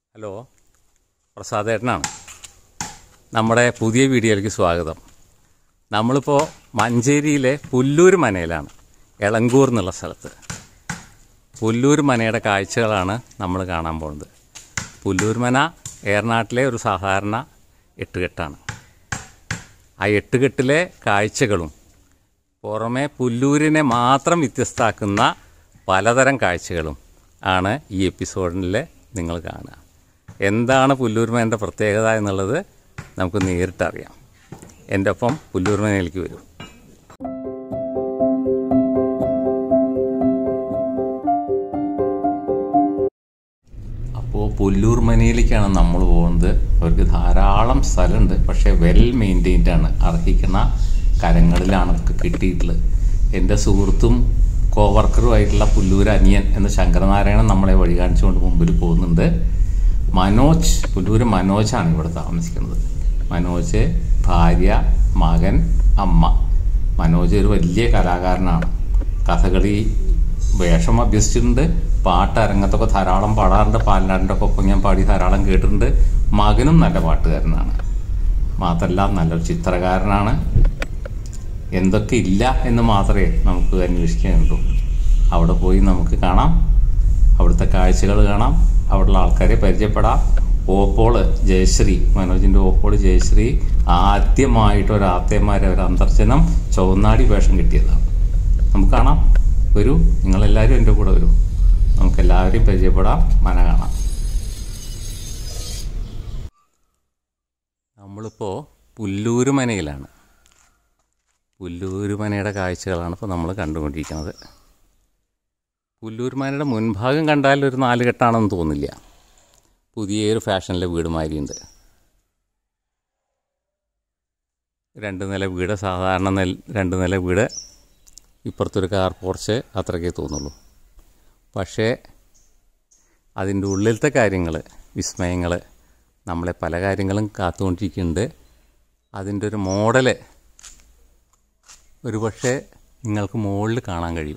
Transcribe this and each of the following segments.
Hello, പ്രസാദേട്ടനാണ്. നമ്മുടെ പുതിയ വീഡിയോയിലേക്ക് സ്വാഗതം. നമ്മളിപ്പോൾ മഞ്ചേരിയിലെ പുല്ലൂർ മനയിലാണ്, എളങ്കൂർ എന്നുള്ള സ്ഥലത്ത്. പുല്ലൂർ മനയുടെ കാഴ്ചകളാണ് നമ്മൾ കാണാൻ പോകുന്നത്. പുല്ലൂർ മന ഏറനാട്ടിലെ ഒരു സാധാരണ എട്ടുകെട്ടാണ്. ആ എട്ടുകെട്ടിലെ കാഴ്ചകളും പുറമെ പുല്ലൂരിനെ മാത്രം വ്യത്യസ്തമാക്കുന്ന പലതരം കാഴ്ചകളും ആണ് ഈ എപ്പിസോഡിൽ നിങ്ങൾ കാണുക. എന്താണ് പുല്ലൂർമേൻ്റെ പ്രത്യേകത എന്നുള്ളത് നമുക്ക് നേരിട്ടറിയാം. എൻ്റെ ഒപ്പം പുല്ലൂർമേനയിലേക്ക് വരും. അപ്പോൾ പുല്ലൂർ മനയിലേക്കാണ് നമ്മൾ പോകുന്നത്. അവർക്ക് ധാരാളം സ്ഥലമുണ്ട്, പക്ഷേ വെൽ മെയിൻറ്റെയിൻഡാണ്. അർഹിക്കുന്ന കരങ്ങളിലാണ് ഒക്കെ കിട്ടിയിട്ടുള്ളത്. എൻ്റെ സുഹൃത്തും കോവർക്കറുമായിട്ടുള്ള പുല്ലൂർ അനിയൻ എന്ന ശങ്കരനാരായണൻ നമ്മളെ വഴി കാണിച്ചുകൊണ്ട് മുമ്പിൽ പോകുന്നുണ്ട്. മനോജ്, പുല്ലൂർ മനോജാണ് ഇവിടെ താമസിക്കുന്നത്. മനോജ്, ഭാര്യ, മകൻ, അമ്മ. മനോജ് ഒരു വലിയ കലാകാരനാണ്. കഥകളി വേഷം അഭ്യസിച്ചിട്ടുണ്ട്. പാട്ട് അരങ്ങത്തൊക്കെ ധാരാളം പാടാറുണ്ട്. പാലനാടിൻ്റെ ഒപ്പം ഞാൻ പാടി ധാരാളം കേട്ടിട്ടുണ്ട്. മകനും നല്ല പാട്ടുകാരനാണ്. മാത്രമല്ല നല്ലൊരു ചിത്രകാരനാണ്. എന്തൊക്കെ ഇല്ല എന്ന് മാത്രമേ നമുക്ക് അന്വേഷിക്കാനുള്ളൂ. അവിടെ പോയി നമുക്ക് കാണാം, അവിടുത്തെ കാഴ്ചകൾ കാണാം, അവിടെയുള്ള ആൾക്കാരെ പരിചയപ്പെടാം. ഓപ്പോള് ജയശ്രീ, മനോജിൻ്റെ ഓപ്പോള് ജയശ്രീ ആദ്യമായിട്ട് ഒരു ആത്തേമാരെ ഒരു അന്തർജനം ചുവന്നാടി വേഷം കിട്ടിയതാണ്. നമുക്ക് കാണാം. വരൂ, നിങ്ങളെല്ലാവരും എൻ്റെ കൂടെ വരൂ. നമുക്കെല്ലാവരെയും പരിചയപ്പെടാം, മന കാണാം. നമ്മളിപ്പോൾ പുല്ലൂർ മനയിലാണ്. പുല്ലൂർ മനയുടെ കാഴ്ചകളാണ് ഇപ്പോൾ നമ്മൾ കണ്ടുകൊണ്ടിരിക്കുന്നത്. പുല്ലൂർ മനയുടെ മുൻഭാഗം കണ്ടാൽ ഒരു 4 കെട്ടാണെന്ന് തോന്നില്ല. പുതിയൊരു ഫാഷനിലെ വീട് മാതിരിയുണ്ട്. 2 നില വീട്, സാധാരണ 2 നില വീട്. ഇപ്പുറത്തൊരു കാർ പോർച്ച്, അത്രയ്ക്കേ തോന്നുള്ളൂ. പക്ഷേ അതിൻ്റെ ഉള്ളിലത്തെ കാര്യങ്ങൾ, വിസ്മയങ്ങൾ, നമ്മളെ പല കാര്യങ്ങളും കാത്തുകൊണ്ടിരിക്കുന്നുണ്ട്. അതിൻ്റെ ഒരു മോഡല് ഒരുപക്ഷെ നിങ്ങൾക്ക് മുകളിൽ കാണാൻ കഴിയും.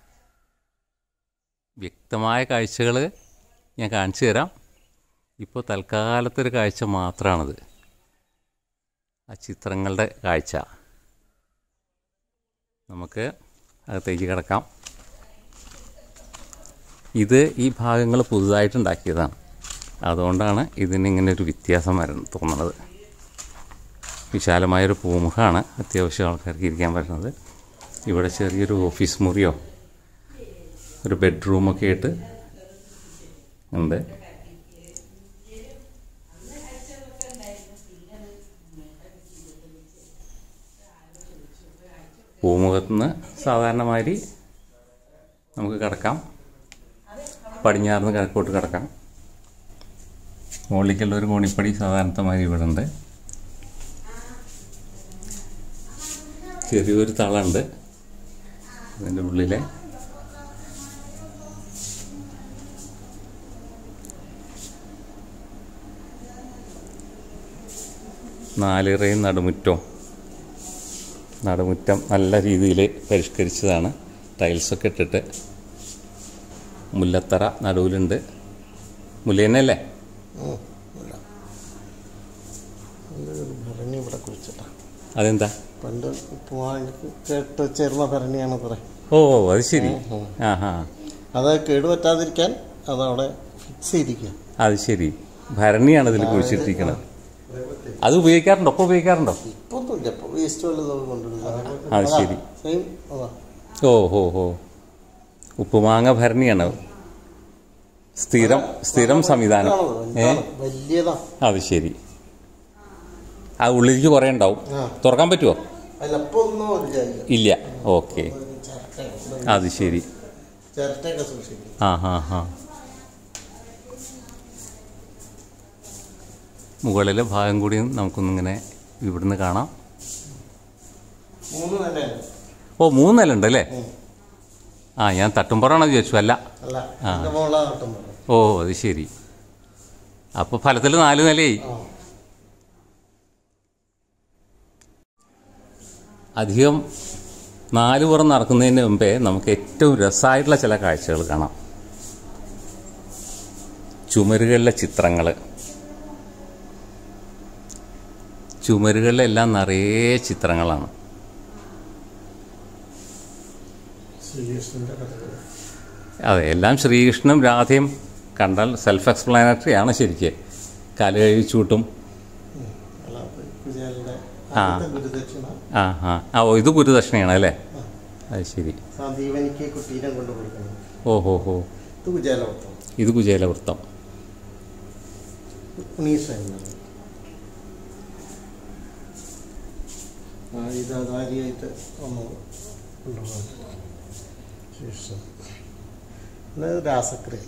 വ്യക്തമായ കാഴ്ചകൾ ഞാൻ കാണിച്ചു തരാം. ഇപ്പോൾ തൽക്കാലത്തൊരു കാഴ്ച മാത്രമാണത്, ആ ചിത്രങ്ങളുടെ കാഴ്ച. നമുക്ക് അകത്തേക്ക് കിടക്കാം. ഇത് ഈ ഭാഗങ്ങൾ പുതുതായിട്ടുണ്ടാക്കിയതാണ്. അതുകൊണ്ടാണ് ഇതിനിങ്ങനെ ഒരു വ്യത്യാസം തോന്നുന്നത്. വിശാലമായൊരു പൂമുഖമാണ്, അത്യാവശ്യം ആൾക്കാർക്ക് ഇരിക്കാൻ പറ്റുന്നത്. ഇവിടെ ചെറിയൊരു ഓഫീസ് മുറിയോ ഒരു ബെഡ്റൂമൊക്കെ ആയിട്ട് ഉണ്ട്. പൂമുഖത്തുനിന്ന് സാധാരണമാതിരി നമുക്ക് കിടക്കാം. പടിഞ്ഞാറുന്ന് കിഴക്കോട്ട് കിടക്കാം. മുകളിലേക്കുള്ള ഒരു കോണിപ്പടി സാധാരണമാതിരി ഇവിടെ ഉണ്ട്. ചെറിയൊരു തളുണ്ട് അതിൻ്റെ ഉള്ളിലെ. നാലിറയും നടുമുറ്റം നല്ല രീതിയിൽ പരിഷ്കരിച്ചതാണ്. ടൈൽസൊക്കെ ഇട്ടിട്ട് മുല്ലത്തറ നടുവിലുണ്ട്. മുല്ല തന്നെയല്ലേ? അതെന്താ? ഓ, അത് ശരി. അത് കേടുപറ്റാതിരിക്കാൻ അതവിടെ ഫിക്സ് ചെയ്തിരിക്കുക. അത് ശരി, ഭരണിയാണ് ഇതിൽ കുഴിച്ചിട്ടിരിക്കുന്നത്. അത് ഉപയോഗിക്കാറുണ്ടോ? ഒപ്പം ഉപയോഗിക്കാറുണ്ടോ? അത് ശരി. ഓ, ഉപ്പുമാങ്ങ ഭരണിയാണ്. സ്ഥിരം സംവിധാനം. അത് ശരി. ആ ഉള്ളിലേക്ക് കുറേ ഉണ്ടാവും. തുറക്കാൻ പറ്റുമോ? ഇല്ല. ഓക്കെ, അത് ശരി. മുകളിലെ ഭാഗം കൂടി നമുക്കൊന്നിങ്ങനെ ഇവിടുന്ന് കാണാം. 3 നില ഉണ്ടല്ലേ? ഞാൻ തട്ടുംപുറമാണോ ചോദിച്ചു? അല്ല. ഓ, അത് ശരി. അപ്പോൾ ഫലത്തിൽ 4 നിലയായി. അധികം 4 പുറം നടക്കുന്നതിന് മുമ്പേ നമുക്ക് ഏറ്റവും രസമായിട്ടുള്ള ചില കാഴ്ചകൾ കാണാം. ചുമരുകളിലെ ചിത്രങ്ങൾ, ചുമരുകളിലെല്ലാം നിറയെ ചിത്രങ്ങളാണ്. അതെ, എല്ലാം ശ്രീകൃഷ്ണനും രാധയും കണ്ടാൽ സെൽഫ് എക്സ്പ്ലാനറ്ററി ആണ് ശരിക്കും. കാല് കഴിച്ചൂട്ടും. ഓ ഇത് ഗുരുദക്ഷിണയാണ് അല്ലേ? അത് ശരി. ഓഹോ ഹോ, ഇത് കുചേലവൃത്തം. രാസക്രിയ.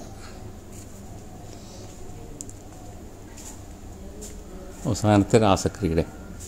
അവസാനത്തെ രാസക്രിയയുടെ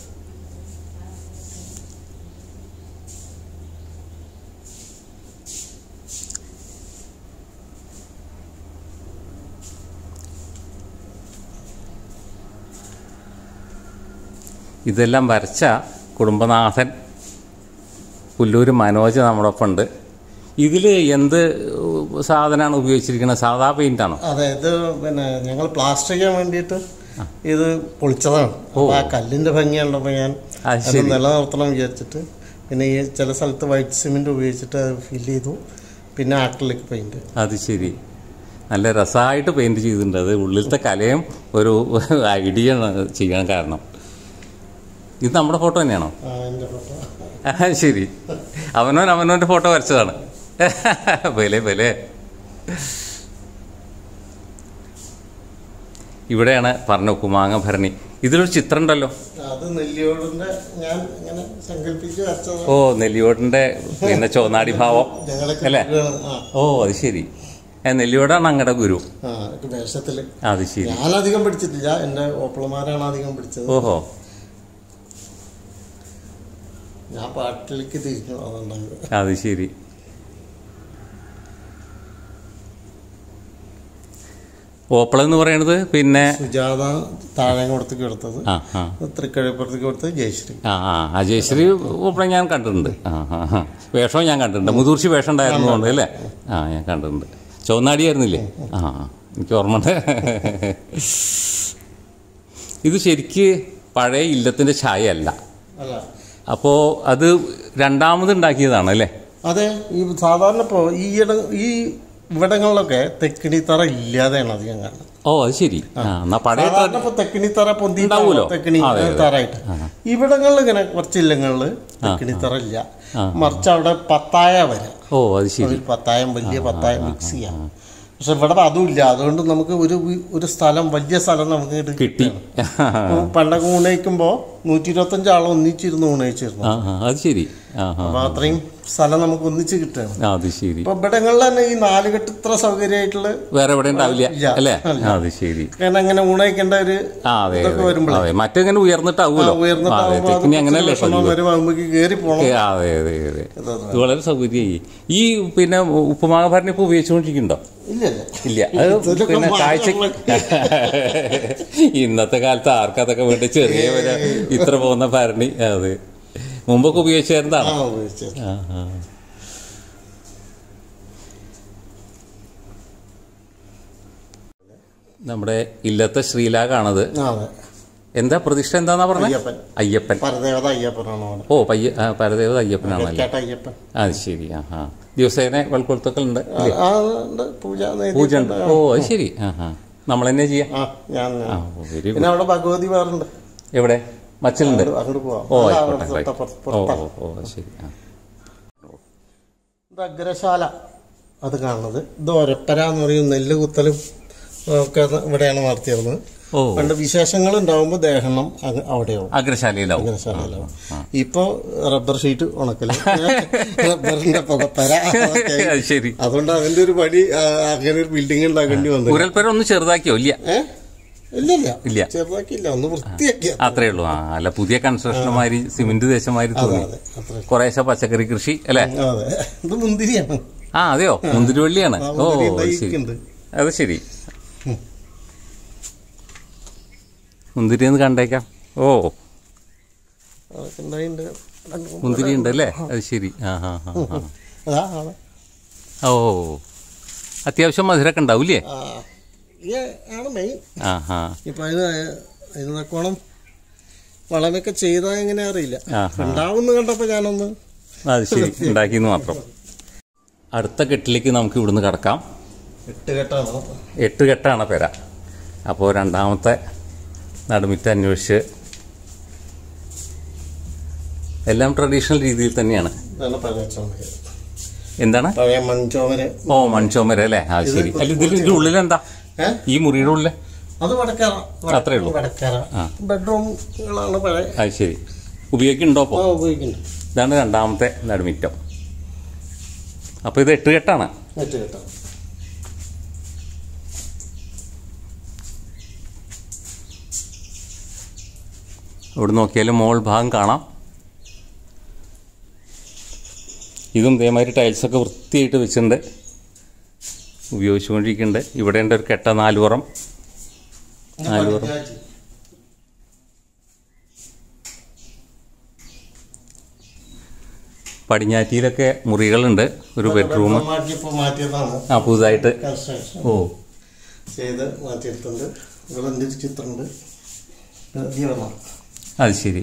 ഇതെല്ലാം വരച്ച കുടുംബനാഥൻ പുല്ലൂർ മനോജ് നമ്മുടെ ഒപ്പം ഉണ്ട്. ഇതിൽ എന്ത് സാധനമാണ് ഉപയോഗിച്ചിരിക്കുന്നത്? സാധാ പെയിൻ്റാണോ? അതെ, ഇത് പിന്നെ ഞങ്ങൾ പ്ലാസ്റ്റർ ചെയ്യാൻ വേണ്ടിയിട്ട് ഇത് പൊളിച്ചതാണ്. ആ കല്ലിൻ്റെ ഭംഗിയുള്ളപ്പോൾ ഞാൻ അത് നിലനിർത്തണം വിചാരിച്ചിട്ട് പിന്നെ ഈ ചില സ്ഥലത്ത് വൈറ്റ് സിമെൻറ്റ് ഉപയോഗിച്ചിട്ട് അത് ഫില്ല് ചെയ്തു. പിന്നെ ആക്രിലിക് പെയിൻറ്റ്. അത് ശരി, നല്ല രസമായിട്ട് പെയിൻറ്റ് ചെയ്തിട്ടുണ്ട്. അത് ഉള്ളിലത്തെ കലയും ഒരു ഐഡിയ ചെയ്യാൻ കാരണം. ഇത് നമ്മുടെ ഫോട്ടോ തന്നെയാണോ? ശരി, അവനവൻ്റെ ഫോട്ടോ വരച്ചതാണ്. പോലെ ഇവിടെയാണ് പറഞ്ഞ ഉപ്പുമാങ്ങ ഭരണി. ഇതിലൊരു ചിത്രം ഉണ്ടല്ലോ. അത് നെല്ലിയോടിന്റെ ഞാൻ ഇങ്ങനെ സങ്കല്പിച്ച് വരച്ചതാണ്. ഓ, നെല്ലിയോടിന്റെ പിന്നെ ചോനാടി ഭാവം അല്ലേ? ഓ അത് ശരി. നെല്ലിയോടാണ് അങ്ങടെ ഗുരു വേഷത്തില്. അത് ശരി. ഞാനധികം പഠിച്ചിട്ടില്ല, എന്റെ ഓപ്പളമാരാണ് അധികം പഠിച്ചത്. ഓഹോ, ഞാൻ പാട്ടിലേക്ക് തിരിഞ്ഞു. അതുണ്ടായത്. അത് ശരി. ഓപ്പളം എന്ന് പറയുന്നത് പിന്നെ സുജാത താഴെങ്ങോടത്തേക്ക് എടുത്തത്, തൃക്കഴിപ്പുറത്തേക്ക് കൊടുത്തത് ജയശ്രീ. ആ ജയശ്രീ ഓപ്പളം ഞാൻ കണ്ടിട്ടുണ്ട്. വേഷവും ഞാൻ കണ്ടിട്ടുണ്ട്. മുതിർച്ചി വേഷം ഉണ്ടായിരുന്നതുകൊണ്ട് അല്ലേ? ഞാൻ കണ്ടിട്ടുണ്ട്. ചുവന്നാടിയായിരുന്നില്ലേ? എനിക്ക് ഓർമ്മയുണ്ട്. ഇത് ശരിക്ക് പഴയ ഇല്ലത്തിൻ്റെ ഛായയല്ല. അപ്പോൾ അത് രണ്ടാമത് ഉണ്ടാക്കിയതാണ് അല്ലേ? അതെ. ഈ സാധാരണ ഇപ്പോൾ ഈ ഇവിടങ്ങളിലൊക്കെ തെക്കിണിത്തറ ഇല്ലാതെയാണ് അധികം കാണുന്നത്. ഓ അത് ശരി. തെക്കിണിത്തറ പൊന്തിണ്ടാവൂലോ, തെക്കിണി തറായിട്ട്. ഇവിടങ്ങളിൽ ഇങ്ങനെ കുറച്ചില്ലങ്ങളിൽ തെക്കിണിത്തറ ഇല്ല, മറിച്ച് അവിടെ പത്തായ വരാം. ഓ അത് ശരി. പത്തായം, വലിയ പത്തായം മിക്സ് ചെയ്യാം. പക്ഷെ ഇവിടെ അതുമില്ല. അതുകൊണ്ട് നമുക്ക് ഒരു സ്ഥലം, വലിയ സ്ഥലം നമുക്ക് കിട്ടി. പണ്ടൊക്കെ ഊണയിക്കുമ്പോൾ 125 ആളെ ഒന്നിച്ചിരുന്ന് ഊണയിച്ചിരുന്നു. അത് ശരി. അപ്പൊ അത്രയും സ്ഥലം നമുക്ക് ഒന്നിച്ച് കിട്ടുകയാണ്. അത് ശരി. ഇപ്പൊ ഇവിടങ്ങളിൽ തന്നെ ഈ 4 കെട്ട് ഇത്ര സൗകര്യമായിട്ടുള്ള വേറെ എവിടെ ഉണ്ടാവില്ല അല്ലേ? അത് ശരി. കാരണം അങ്ങനെ ഊണയിക്കേണ്ട ഒരു ഇതൊക്കെ വരുമ്പോഴേ മറ്റെങ്ങനെ ഉയർന്നിട്ടാവുമല്ലോ. കേറി പോകണം. അതെ അതെ അതെ, ഇത് വളരെ സൗകര്യമായി. ഈ പിന്നെ ഉപ്പുമാങ്ങ ഭരണി ഇപ്പൊ ഉപയോഗിച്ചുകൊണ്ടിരിക്കുന്നുണ്ടോ? ഇല്ല. അത് പിന്നെ കാഴ്ച ഇന്നത്തെ കാലത്ത് ആർക്കതൊക്കെ വേണ്ടി ചെറിയ വരെ ഇത്ര പോകുന്ന ഭരണി. അതെ, മുമ്പൊക്കെ ഉപയോഗിച്ചായിരുന്നതാണ്. നമ്മുടെ ഇല്ലത്തെ ശ്രീലാകാണത്. എന്താ പ്രതിഷ്ഠ എന്താന്നാ പറഞ്ഞത്? അയ്യപ്പൻ. ഓ പരദേവത അയ്യപ്പനാണല്ലേ? അത് ശരി. ദിവസേന വെൾക്കൊളുത്തൊക്കെ പൂജ ഉണ്ട്. ഓ അത് ശരി. നമ്മൾ തന്നെ ചെയ്യാം. Very good. അവിടെ ഭഗവതി വേറുണ്ട്. എവിടെ? മച്ചിലുണ്ട്. ഓ ആയിക്കോട്ടെ. ഓ ശരി. ഇത് അഗ്രശാല അത് കാണുന്നത്. ഇത് ഒരപ്പര എന്ന് പറയും. നെല്ല് കുത്തലും ഒക്കെ ഇവിടെയാണ് നടത്തിയിരുന്നത്. പണ്ട് വിശേഷങ്ങൾ ഉണ്ടാവുമ്പോൾ ദേഹണം അവിടെയാവും, അഗ്രശാലയിലാവും. ഇപ്പൊ റബ്ബർ ഷീറ്റ് ഉണക്കല്, റബ്ബറിന്റെ പുകപ്പര. അതുകൊണ്ട് അതിന്റെ ഒരു പടി അങ്ങനെ ഒരു ബിൽഡിംഗ് ഉണ്ടാക്കേണ്ടി വന്നു. ഒന്ന് ചെറുതാക്കിയോ? ഇല്ല, ചെറുതാക്കിയില്ല, ഒന്ന് വൃത്തിയാക്കി, അത്രേ ഉള്ളൂ. അല്ല, പുതിയ കൺസ്ട്രക്ഷനുമാരി സിമെന്റ് ദേശമാരി തോന്നി. കുറേശ്ശെ പച്ചക്കറി കൃഷി അല്ലേ? ഇത് മുന്തിരിയാണ്. അതെയോ? മുന്തിരിവള്ളിയാണ്. ഓ അത് ശരി. മുന്തിരിന്ന് കണ്ടേക്കാം. ഓ മുന്തിരി ഉണ്ട് അല്ലേ? അത് ശരി. ഓ അത്യാവശ്യം മധുരമൊക്കെ ഉണ്ടാവൂലേ? ആണ് മെയിൻ. ആഹാ. ഇപ്പം അതിനോളം വളമൊക്കെ ചെയ്താൽ എങ്ങനെ അറിയില്ല, ഉണ്ടാവുമെന്ന് കണ്ടപ്പോൾ ഞാനൊന്ന് അത് ശരി ഉണ്ടാക്കിയെന്ന് മാത്രം. അടുത്ത കെട്ടിലേക്ക് നമുക്ക് ഇവിടുന്ന് കിടക്കാം. 8 കെട്ടാണ്. 8 കെട്ടാണ് പെര. അപ്പോൾ രണ്ടാമത്തെ നടുമുറ്റം അന്വേഷിച്ച് എല്ലാം ട്രഡീഷണൽ രീതിയിൽ തന്നെയാണ്. എന്താണ്? ഓ മൺചോമര അല്ലേ? അത് ശരി. അല്ല ഇതിന്റെ ഉള്ളിലെന്താ ഈ മുറിയുടെ ഉള്ളിൽ? അത് അത്രേ ഉള്ളൂ. ബെഡ്റൂമുകളാണ് പഴയ. അത് ശരി. ഉപയോഗിക്കുന്നുണ്ടോ? അപ്പോൾ ഉപയോഗിക്കുന്നുണ്ട്. ഇതാണ് രണ്ടാമത്തെ നടുമുറ്റം. അപ്പോൾ ഇത് 8 കെട്ടാണ്. 8 കെട്ടാണ്. ഇവിടെ നോക്കിയാലും മോൾ ഭാഗം കാണാം. ഇതും ഇതേമാതിരി ടൈൽസൊക്കെ വൃത്തിയായിട്ട് വെച്ചിട്ടുണ്ട്, ഉപയോഗിച്ചുകൊണ്ടിരിക്കുന്നുണ്ട്. ഇവിടെ ഉണ്ട് ഒരു കെട്ട 4 പുറം. പടിഞ്ഞാറ്റിയിലൊക്കെ മുറികളുണ്ട്. ഒരു ബെഡ്റൂം പുതുതായിട്ട് ചെയ്ത് മാറ്റിയെടുത്തുണ്ട്. ചിത്രമുണ്ട്. അത് ശരി.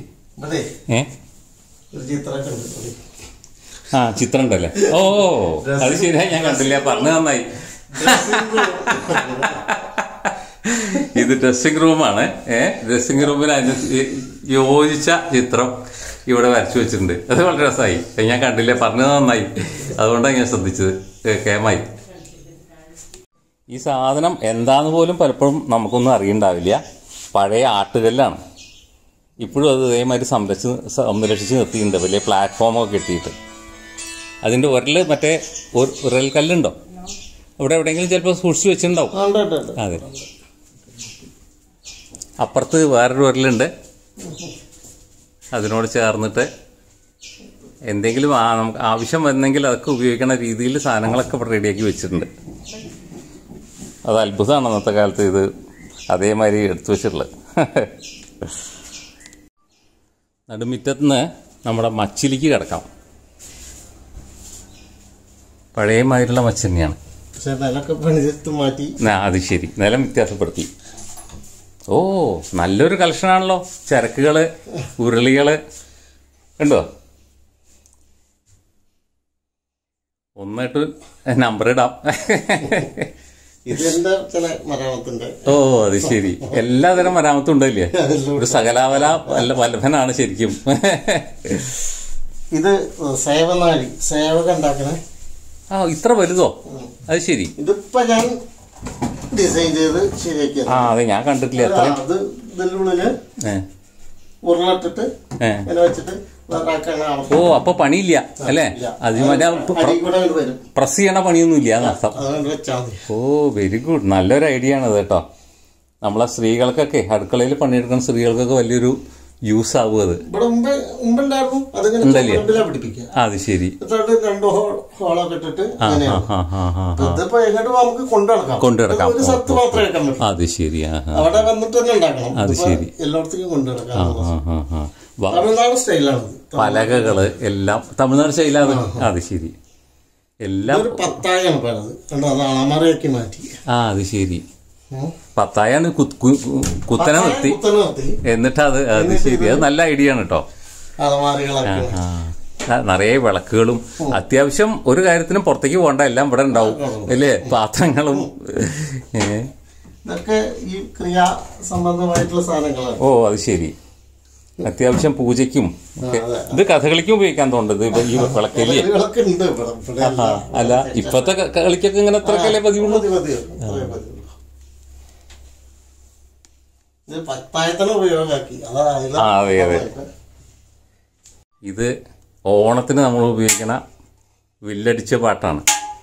ചിത്രം ഉണ്ടല്ലേ? ഓ അത് ശരിയായി, ഞാൻ കണ്ടില്ല, പറഞ്ഞു നന്നായി. ഇത് ഡ്രസ്സിംഗ് റൂമാണ്. ഡ്രസ്സിംഗ് റൂമിന് അതിന് യോജിച്ച ചിത്രം ഇവിടെ വരച്ചു വെച്ചിട്ടുണ്ട്. അത് വളരെ രസമായി. ഞാൻ കണ്ടില്ല, പറഞ്ഞത് നന്നായി, അതുകൊണ്ടാണ് ഞാൻ ശ്രദ്ധിച്ചത്. കേമായി. ഈ സാധനം എന്താന്ന് പോലും പലപ്പോഴും നമുക്കൊന്നും അറിയണ്ടാവില്ല. പഴയ ആട്ടുകല്ലാണ്. ഇപ്പോഴും അത് ഇതേമാതിരി സംരക്ഷിച്ച് നിർത്തിയിട്ടുണ്ട്, വലിയ പ്ലാറ്റ്ഫോമൊക്കെ കെട്ടിയിട്ട്. അതിൻ്റെ ഉരൽ മറ്റേ ഉരൽ കല്ലുണ്ടോ ഇവിടെ എവിടെയെങ്കിലും ചിലപ്പോൾ സൂക്ഷിച്ച് വെച്ചിട്ടുണ്ടാവും. അതെ. അപ്പുറത്ത് വേറൊരു ഉരലുണ്ട്. അതിനോട് ചേർന്നിട്ട് എന്തെങ്കിലും നമുക്ക് ആവശ്യം വന്നെങ്കിൽ അതൊക്കെ ഉപയോഗിക്കുന്ന രീതിയിൽ സാധനങ്ങളൊക്കെ ഇവിടെ റെഡിയാക്കി വെച്ചിട്ടുണ്ട്. അത് അത്ഭുതമാണ് അന്നത്തെ കാലത്ത് ഇത് അതേമാതിരി എടുത്തു വെച്ചിട്ടുള്ളത്. നടുമുറ്റത്തുനിന്ന് നമ്മുടെ മച്ചിലേക്ക് കിടക്കാം. പഴയമായിട്ടുള്ള മച്ച് തന്നെയാണ്. അത് ശരി, നിലം വ്യത്യാസപ്പെടുത്തി. ഓ നല്ലൊരു കളക്ഷനാണല്ലോ. ചരക്കുകള്, ഉരുളികള് ഉണ്ടോ? ഒന്നായിട്ട് നമ്പർ ഇടാം. ഓ അത് ശരി, എല്ലാതരം മരാമത്തും ഉണ്ടല്ലേ? ഒരു സകലാവല വല്ലഭനാണ് ശരിക്കും. ഇത് സേവനാഴി, സേവക ഉണ്ടാക്കണേ. ഇത്ര വലുതോ? അത് ശരി. ഇതിപ്പോ ഞാൻ ഡിസൈൻ ചെയ്ത് ശരിയാക്കി. അതെ, ഞാൻ കണ്ടിട്ടില്ല. ഇതിനുള്ളില് ഉരുളിട്ടിട്ട് വെച്ചിട്ട്. ഓ അപ്പൊ പണിയില്ല അല്ലേ? അതിന് പ്രസ് ചെയ്യണ പണിയൊന്നും ഇല്ല എന്നർത്ഥം. ഓ വെരി ഗുഡ്, നല്ലൊരു ഐഡിയ ആണ് അത് കേട്ടോ. നമ്മളെ സ്ത്രീകൾക്കൊക്കെ അടുക്കളയിൽ പണിയെടുക്കുന്ന സ്ത്രീകൾക്കൊക്കെ വലിയൊരു യൂസ് ആവും അത്. അത് ശരി. കൊണ്ടുനടക്കാം. അത് ശരി. അത് ശരി. പലകകള് എല്ലാം തമിഴ്നാട് സ്റ്റൈലാണ്. അത് ശരി. എല്ലാം അത് ശരി. പത്തായാണ് കുത്തനെ നിർത്തി എന്നിട്ട് അത് ശരി. അത് നല്ല ഐഡിയ ആണ് കേട്ടോ. നിറയെ വിളക്കുകളും അത്യാവശ്യം ഒരു കാര്യത്തിനും പുറത്തേക്ക് പോകണ്ട, എല്ലാം ഇവിടെ ഉണ്ടാവും അല്ലേ? പാത്രങ്ങളും. ഓ അത് ശരി. അത്യാവശ്യം പൂജയ്ക്കും ഇത് കഥകളിക്കും ഉപയോഗിക്കാൻ തോന്നുന്നത് ഈ വിളക്കല്ലേ? അല്ല ഇപ്പത്തെ കളിക്കൊക്കെ ഇങ്ങനെ എത്രക്കല്ലേ പതിവുള്ളൂ? അതെ അതെ. ഇത് ഓണത്തിന് നമ്മൾ ഉപയോഗിക്കണ വില്ലടിച്ച പാട്ടാണ്.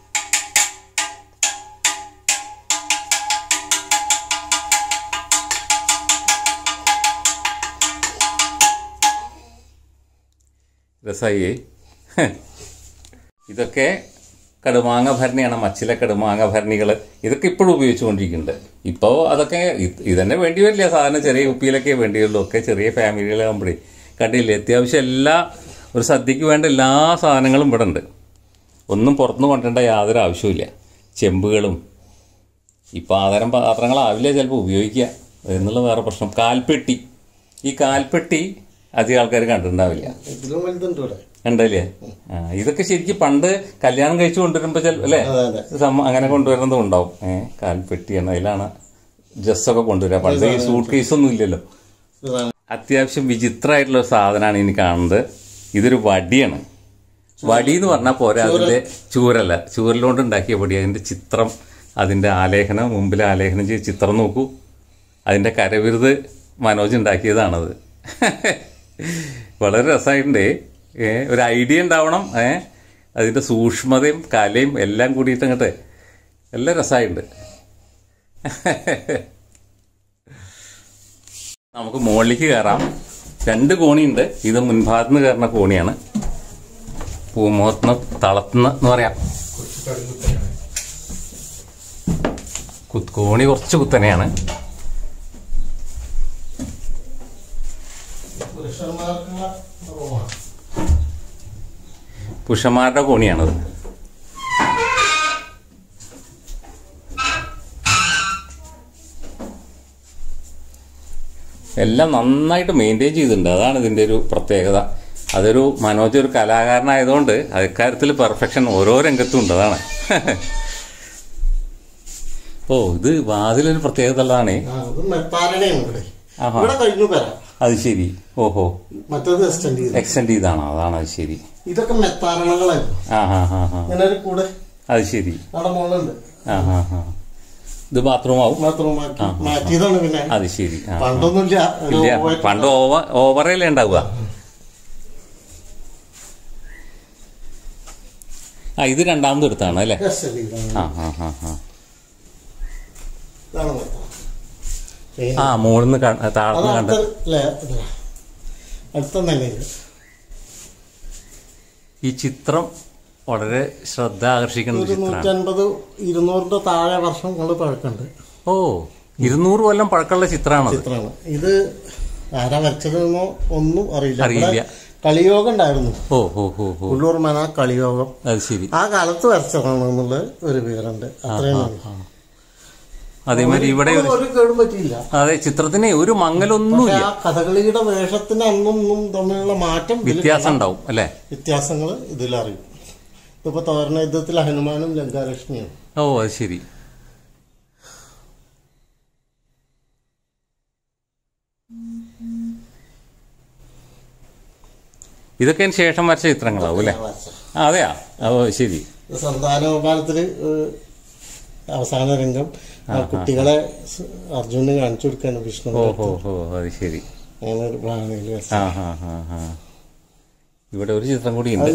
രസായി. ഇതൊക്കെ കടുമാങ്ങ ഭരണിയാണ്, മച്ചിലെ കടുമാങ്ങ ഭരണികൾ. ഇതൊക്കെ ഇപ്പോഴും ഉപയോഗിച്ചുകൊണ്ടിരിക്കുന്നുണ്ട്. ഇപ്പോൾ അതൊക്കെ ഇതന്നെ വേണ്ടി വരില്ല, സാധാരണ ചെറിയ കുപ്പിയിലൊക്കെ വേണ്ടിയുള്ളൂ. ഒക്കെ ചെറിയ ഫാമിലികളാകുമ്പോഴേ കണ്ടില്ലേ, അത്യാവശ്യം ഒരു സദ്യക്ക് വേണ്ട എല്ലാ സാധനങ്ങളും ഇവിടെ ഉണ്ട്. ഒന്നും പുറത്തുനിന്ന് കൊണ്ടുവരേണ്ട യാതൊരു ആവശ്യമില്ല. ചെമ്പുകളും ഈ പാത്രങ്ങളാവില്ല ചിലപ്പോൾ ഉപയോഗിക്കുക എന്നുള്ള വേറെ പ്രശ്നം. കാൽപ്പെട്ടി, ഈ കാൽപ്പെട്ടി അധികം ആൾക്കാർ കണ്ടിട്ടുണ്ടാവില്ല. ഉണ്ടല്ലേ? ഇതൊക്കെ ശരിക്കും പണ്ട് കല്യാണം കഴിച്ചു കൊണ്ടുവരുമ്പോ അല്ലേ അങ്ങനെ കൊണ്ടുവരുന്നതും ഉണ്ടാവും. കാൽപ്പെട്ടിയാണ്, അതിലാണ് ഡ്രസ്സൊക്കെ കൊണ്ടുവരിക. പണ്ട് ഈ സൂട്ട് കേസൊന്നും ഇല്ലല്ലോ. അത്യാവശ്യം വിചിത്രമായിട്ടുള്ള ഒരു സാധനമാണ് ഇനി കാണുന്നത്. ഇതൊരു വടിയാണ്. വടി എന്ന് പറഞ്ഞാൽ പോരാ, അതിന്റെ ചൂരലുകൊണ്ട് ഉണ്ടാക്കിയ വടി. അതിന്റെ ചിത്രം, അതിന്റെ ആലേഖനം, മുമ്പിൽ ആലേഖനം ചെയ്ത് ചിത്രം നോക്കൂ. അതിന്റെ കരവിരുത് മനോജ് ഉണ്ടാക്കിയതാണത്. വളരെ രസമായിട്ടുണ്ട്. ഒരു ഐഡിയ ഉണ്ടാവണം. അതിന്റെ സൂക്ഷ്മതയും കലയും എല്ലാം കൂടിയിട്ട് അങ്ങോട്ട് നല്ല രസമായിട്ടുണ്ട്. നമുക്ക് മുകളിലേക്ക് കയറാം. 2 കോണിയുണ്ട്. ഇത് മുൻഭാഗത്ത് നിന്ന് കയറുന്ന കോണിയാണ്. പൂമുഖത്തുനിന്ന് തളത്തുനിന്ന് എന്ന് പറയാം. കോണി കുറച്ച് കുത്തനെയാണ്. പുരുഷന്മാരുടെ കോണിയാണത്. എല്ലാം നന്നായിട്ട് മെയിൻറ്റെയിൻ ചെയ്തിട്ടുണ്ട്. അതാണ് ഇതിൻ്റെ ഒരു പ്രത്യേകത. അതൊരു മനോജ് ഒരു കലാകാരനായതുകൊണ്ട് അക്കാര്യത്തിൽ പെർഫെക്ഷൻ ഓരോ രംഗത്തും ഉണ്ട്. അതാണ്. ഓ, ഇത് വാതിലൊരു പ്രത്യേകത ഉള്ളതാണേ. അത് ശരി. ഓഹോ, മറ്റേത് എക്സ്റ്റെൻഡ് ചെയ്താണോ? അതാണ്. അത് ശരി. ഇതൊക്കെ അത് ശരി. ഇത് ബാത്റൂമാവും. അത് ശരി. ഇല്ല, പണ്ട് ഓവറല്ലേ ഉണ്ടാവുക. ഇത് രണ്ടാമത് എടുത്താണ് അല്ലേ? മുകളിന്ന് താഴ്ന്ന് കണ്ട ഈ ചിത്രം വളരെ ശ്രദ്ധ ആകർഷിക്കുന്ന 150-200 താഴെ വർഷം കൊണ്ട് പഴക്കമുണ്ട്. ഓ, 200 കൊല്ലം പഴക്കമുള്ള ചിത്രമാണ്. ഇത് ആരാ വരച്ചതെന്നോ ഒന്നും അറിയില്ല. കളിയോഗം ഉണ്ടായിരുന്നു. പുല്ലൂർ മന കളിയോഗം. അത് ശരി. ആ കാലത്ത് വരച്ചതാണെന്നുള്ള ഒരു വിവരമുണ്ട്. അത്രയും. അതേമാതിരി ഇവിടെ ഒരു കേടും പറ്റിയില്ല. അതെ, ചിത്രത്തിന് ഒരു മങ്ങലൊന്നുമില്ല. കഥകളിയുടെ വേഷത്തിന് അന്നൊന്നും തമ്മിലുള്ള മാറ്റം വ്യത്യാസം ഉണ്ടാവും അല്ലെ? വ്യത്യാസങ്ങൾ ഇതിലറിയും. ഇതിപ്പോ തോരണ യുദ്ധത്തിൽ ഹനുമാനും ലങ്കാലക്ഷ്മിയും. ഓ, അത് ശരി. ഇതൊക്കെ ശേഷം വരച്ച ചിത്രങ്ങളാവും അല്ലെ? അതെയാ? ഓ, ശരി. സന്താനോപാനത്തില് അവസാന രംഗം കുട്ടികളെ അർജുനന് കാണിച്ചു കൊടുക്കാണ് വിഷ്ണു. അത് ശരി. അങ്ങനെ ഒരു ഭാവനയില് ഇവിടെ ഒരു ചിത്രം കൂടി ഉണ്ട്.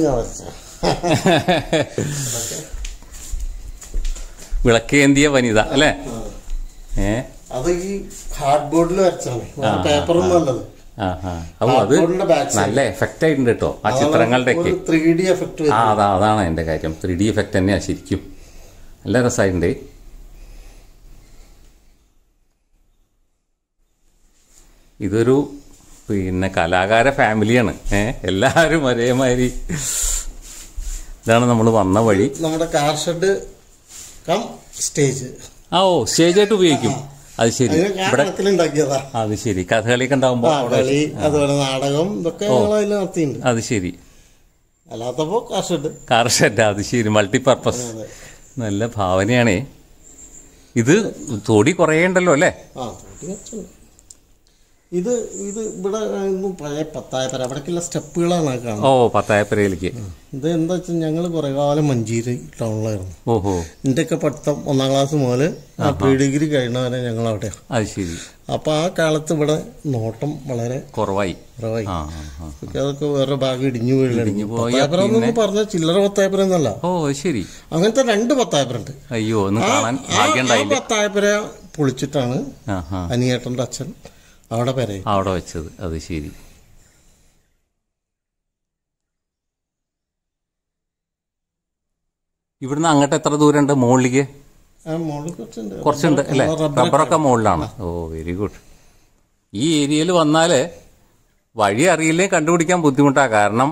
വിളക്കേന്തിയ വനിത അല്ലേ? അത് ഈ ഹാർഡ് ബോർഡിൽ വരച്ചാണ്, പേപ്പറൊന്നും നല്ലത്. അത് നല്ല എഫക്റ്റ് ആയിട്ടുണ്ട് കേട്ടോ ആ ചിത്രങ്ങളുടെ ഒക്കെ. 3D effect. അതാണ് എന്റെ കാര്യം. 3D എഫക്ട് തന്നെയാ ശരിക്കും. നല്ല രസമായിട്ടുണ്ട്. ഇതൊരു കലാകാര ഫാമിലിയാണ്. എല്ലാവരും ഒരേമാതിരി. ഇതാണ് നമ്മൾ വന്ന വഴി. നമ്മുടെ കാർ ഷെഡ് കം സ്റ്റേജ്. ഓ, സ്റ്റേജായിട്ട് ഉപയോഗിക്കും. അത് ശരി. ഇവിടെ അത് ശരി. കഥകളിയൊക്കെ ഉണ്ടാവുമ്പോ അതുപോലെ നാടകം ഇതൊക്കെ നടത്തിയിട്ടുണ്ട്. അത് ശരി. അല്ലാത്തപ്പോ കാർ ഷെഡ്. അത് ശരി. മൾട്ടിപർപ്പസ്. നല്ല ഭാവനയാണേ. ഇത് തൊടി കുറേ ഉണ്ടല്ലോ അല്ലേ? ഇത് ഇവിടെ പഴയ പത്തായപ്പര, അവിടേക്കുള്ള സ്റ്റെപ്പുകളാണ് കാണുന്നത്. ഓ, പത്തായപ്പരയിലേക്ക്. ഇത് എന്താ വെച്ചാൽ ഞങ്ങൾ കുറെ കാലം മഞ്ചേരി ടൗണിലായിരുന്നു. ഓഹോ. എന്റെയൊക്കെ പഠിത്തം 1ാം ക്ലാസ് മുതൽ പ്രീ ഡിഗ്രി കഴിയുന്നവരെ ഞങ്ങൾ അവിടെയാണ്. അത് ശരി. അപ്പൊ ആ കാലത്ത് ഇവിടെ നോട്ടം വളരെ കുറവായി. അതൊക്കെ വേറെ ഭാഗം ഇടിഞ്ഞു പത്തായപ്പര എന്നൊന്നും പറഞ്ഞ ചില്ലറ പത്തായപ്പര എന്നല്ല. ഓ, ശരി. അങ്ങനത്തെ 2 പത്തായപ്പരുണ്ട്. അയ്യോ, പത്തായപ്പര പൊളിച്ചിട്ടാണ് അനിയേട്ടന്റെ അച്ഛൻ അവിടെ വെച്ചത്. അത് ശരി. ഇവിടുന്ന് അങ്ങോട്ട് എത്ര ദൂരം ഉണ്ട് മുകളിലേക്ക്? കുറച്ചുണ്ട് അല്ലേ? റബ്ബറൊക്കെ മുകളിലാണ്. ഓ, വെരി ഗുഡ്. ഈ ഏരിയയിൽ വന്നാല് വഴി അറിയില്ലേ കണ്ടുപിടിക്കാൻ ബുദ്ധിമുട്ടാണ്. കാരണം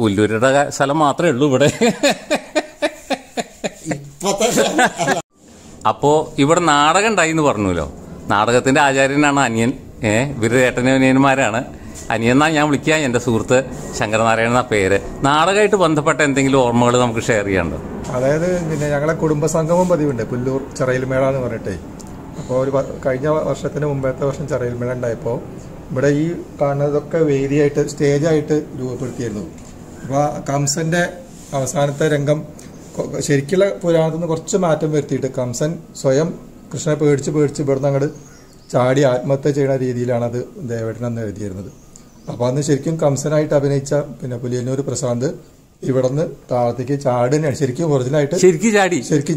പുല്ലൂരുടെ സ്ഥലം മാത്രമേ ഉള്ളൂ ഇവിടെ. അപ്പോൾ ഇവിടെ നാടകം ഉണ്ടായി എന്ന് പറഞ്ഞല്ലോ. നാടകത്തിൻ്റെ ആചാര്യനാണ് അനിയൻ. ഇവരുടെ ഏട്ടനനിയന്മാരാണ്. അനിയനാണ് ഞാൻ വിളിക്കുക. എൻ്റെ സുഹൃത്ത് ശങ്കരനാരായണൻ എന്ന പേര്. നാടകമായിട്ട് ബന്ധപ്പെട്ട എന്തെങ്കിലും ഓർമ്മകൾ നമുക്ക് ഷെയർ ചെയ്യാനുണ്ടോ? അതായത് പിന്നെ ഞങ്ങളെ കുടുംബസംഗമം പതിവുണ്ട് പുല്ലൂർ ചിറയിൽമേള എന്ന് പറഞ്ഞിട്ടേ. അപ്പോൾ ഒരു കഴിഞ്ഞ വർഷത്തിന് മുമ്പത്തെ വർഷം ചിറയിൽമേള ഉണ്ടായപ്പോൾ ഇവിടെ ഈ കാണുന്നതൊക്കെ വേദിയായിട്ട് സ്റ്റേജായിട്ട് രൂപപ്പെടുത്തിയിരുന്നു. അപ്പോൾ കംസൻ്റെ അവസാനത്തെ രംഗം ശരിക്കുള്ള പുരാണത്തിൽ നിന്ന് കുറച്ച് മാറ്റം വരുത്തിയിട്ട് കംസൻ സ്വയം കൃഷ്ണനെ പേടിച്ച് ഇവിടുന്ന് അങ്ങോട്ട് ചാടി ആത്മഹത്യ ചെയ്യുന്ന രീതിയിലാണ് അത് ദേവേട്ടൻ അന്ന് എഴുതിയിരുന്നത്. അപ്പോൾ അന്ന് ശരിക്കും കംസനായിട്ട് അഭിനയിച്ച പിന്നെ പുലിയന്നൂർ പ്രശാന്ത് ഇവിടുന്ന് താഴത്തേക്ക് ചാടി തന്നെയാണ് ശരിക്കും ഒറിജിനലായിട്ട് ശരിക്കും ചാടി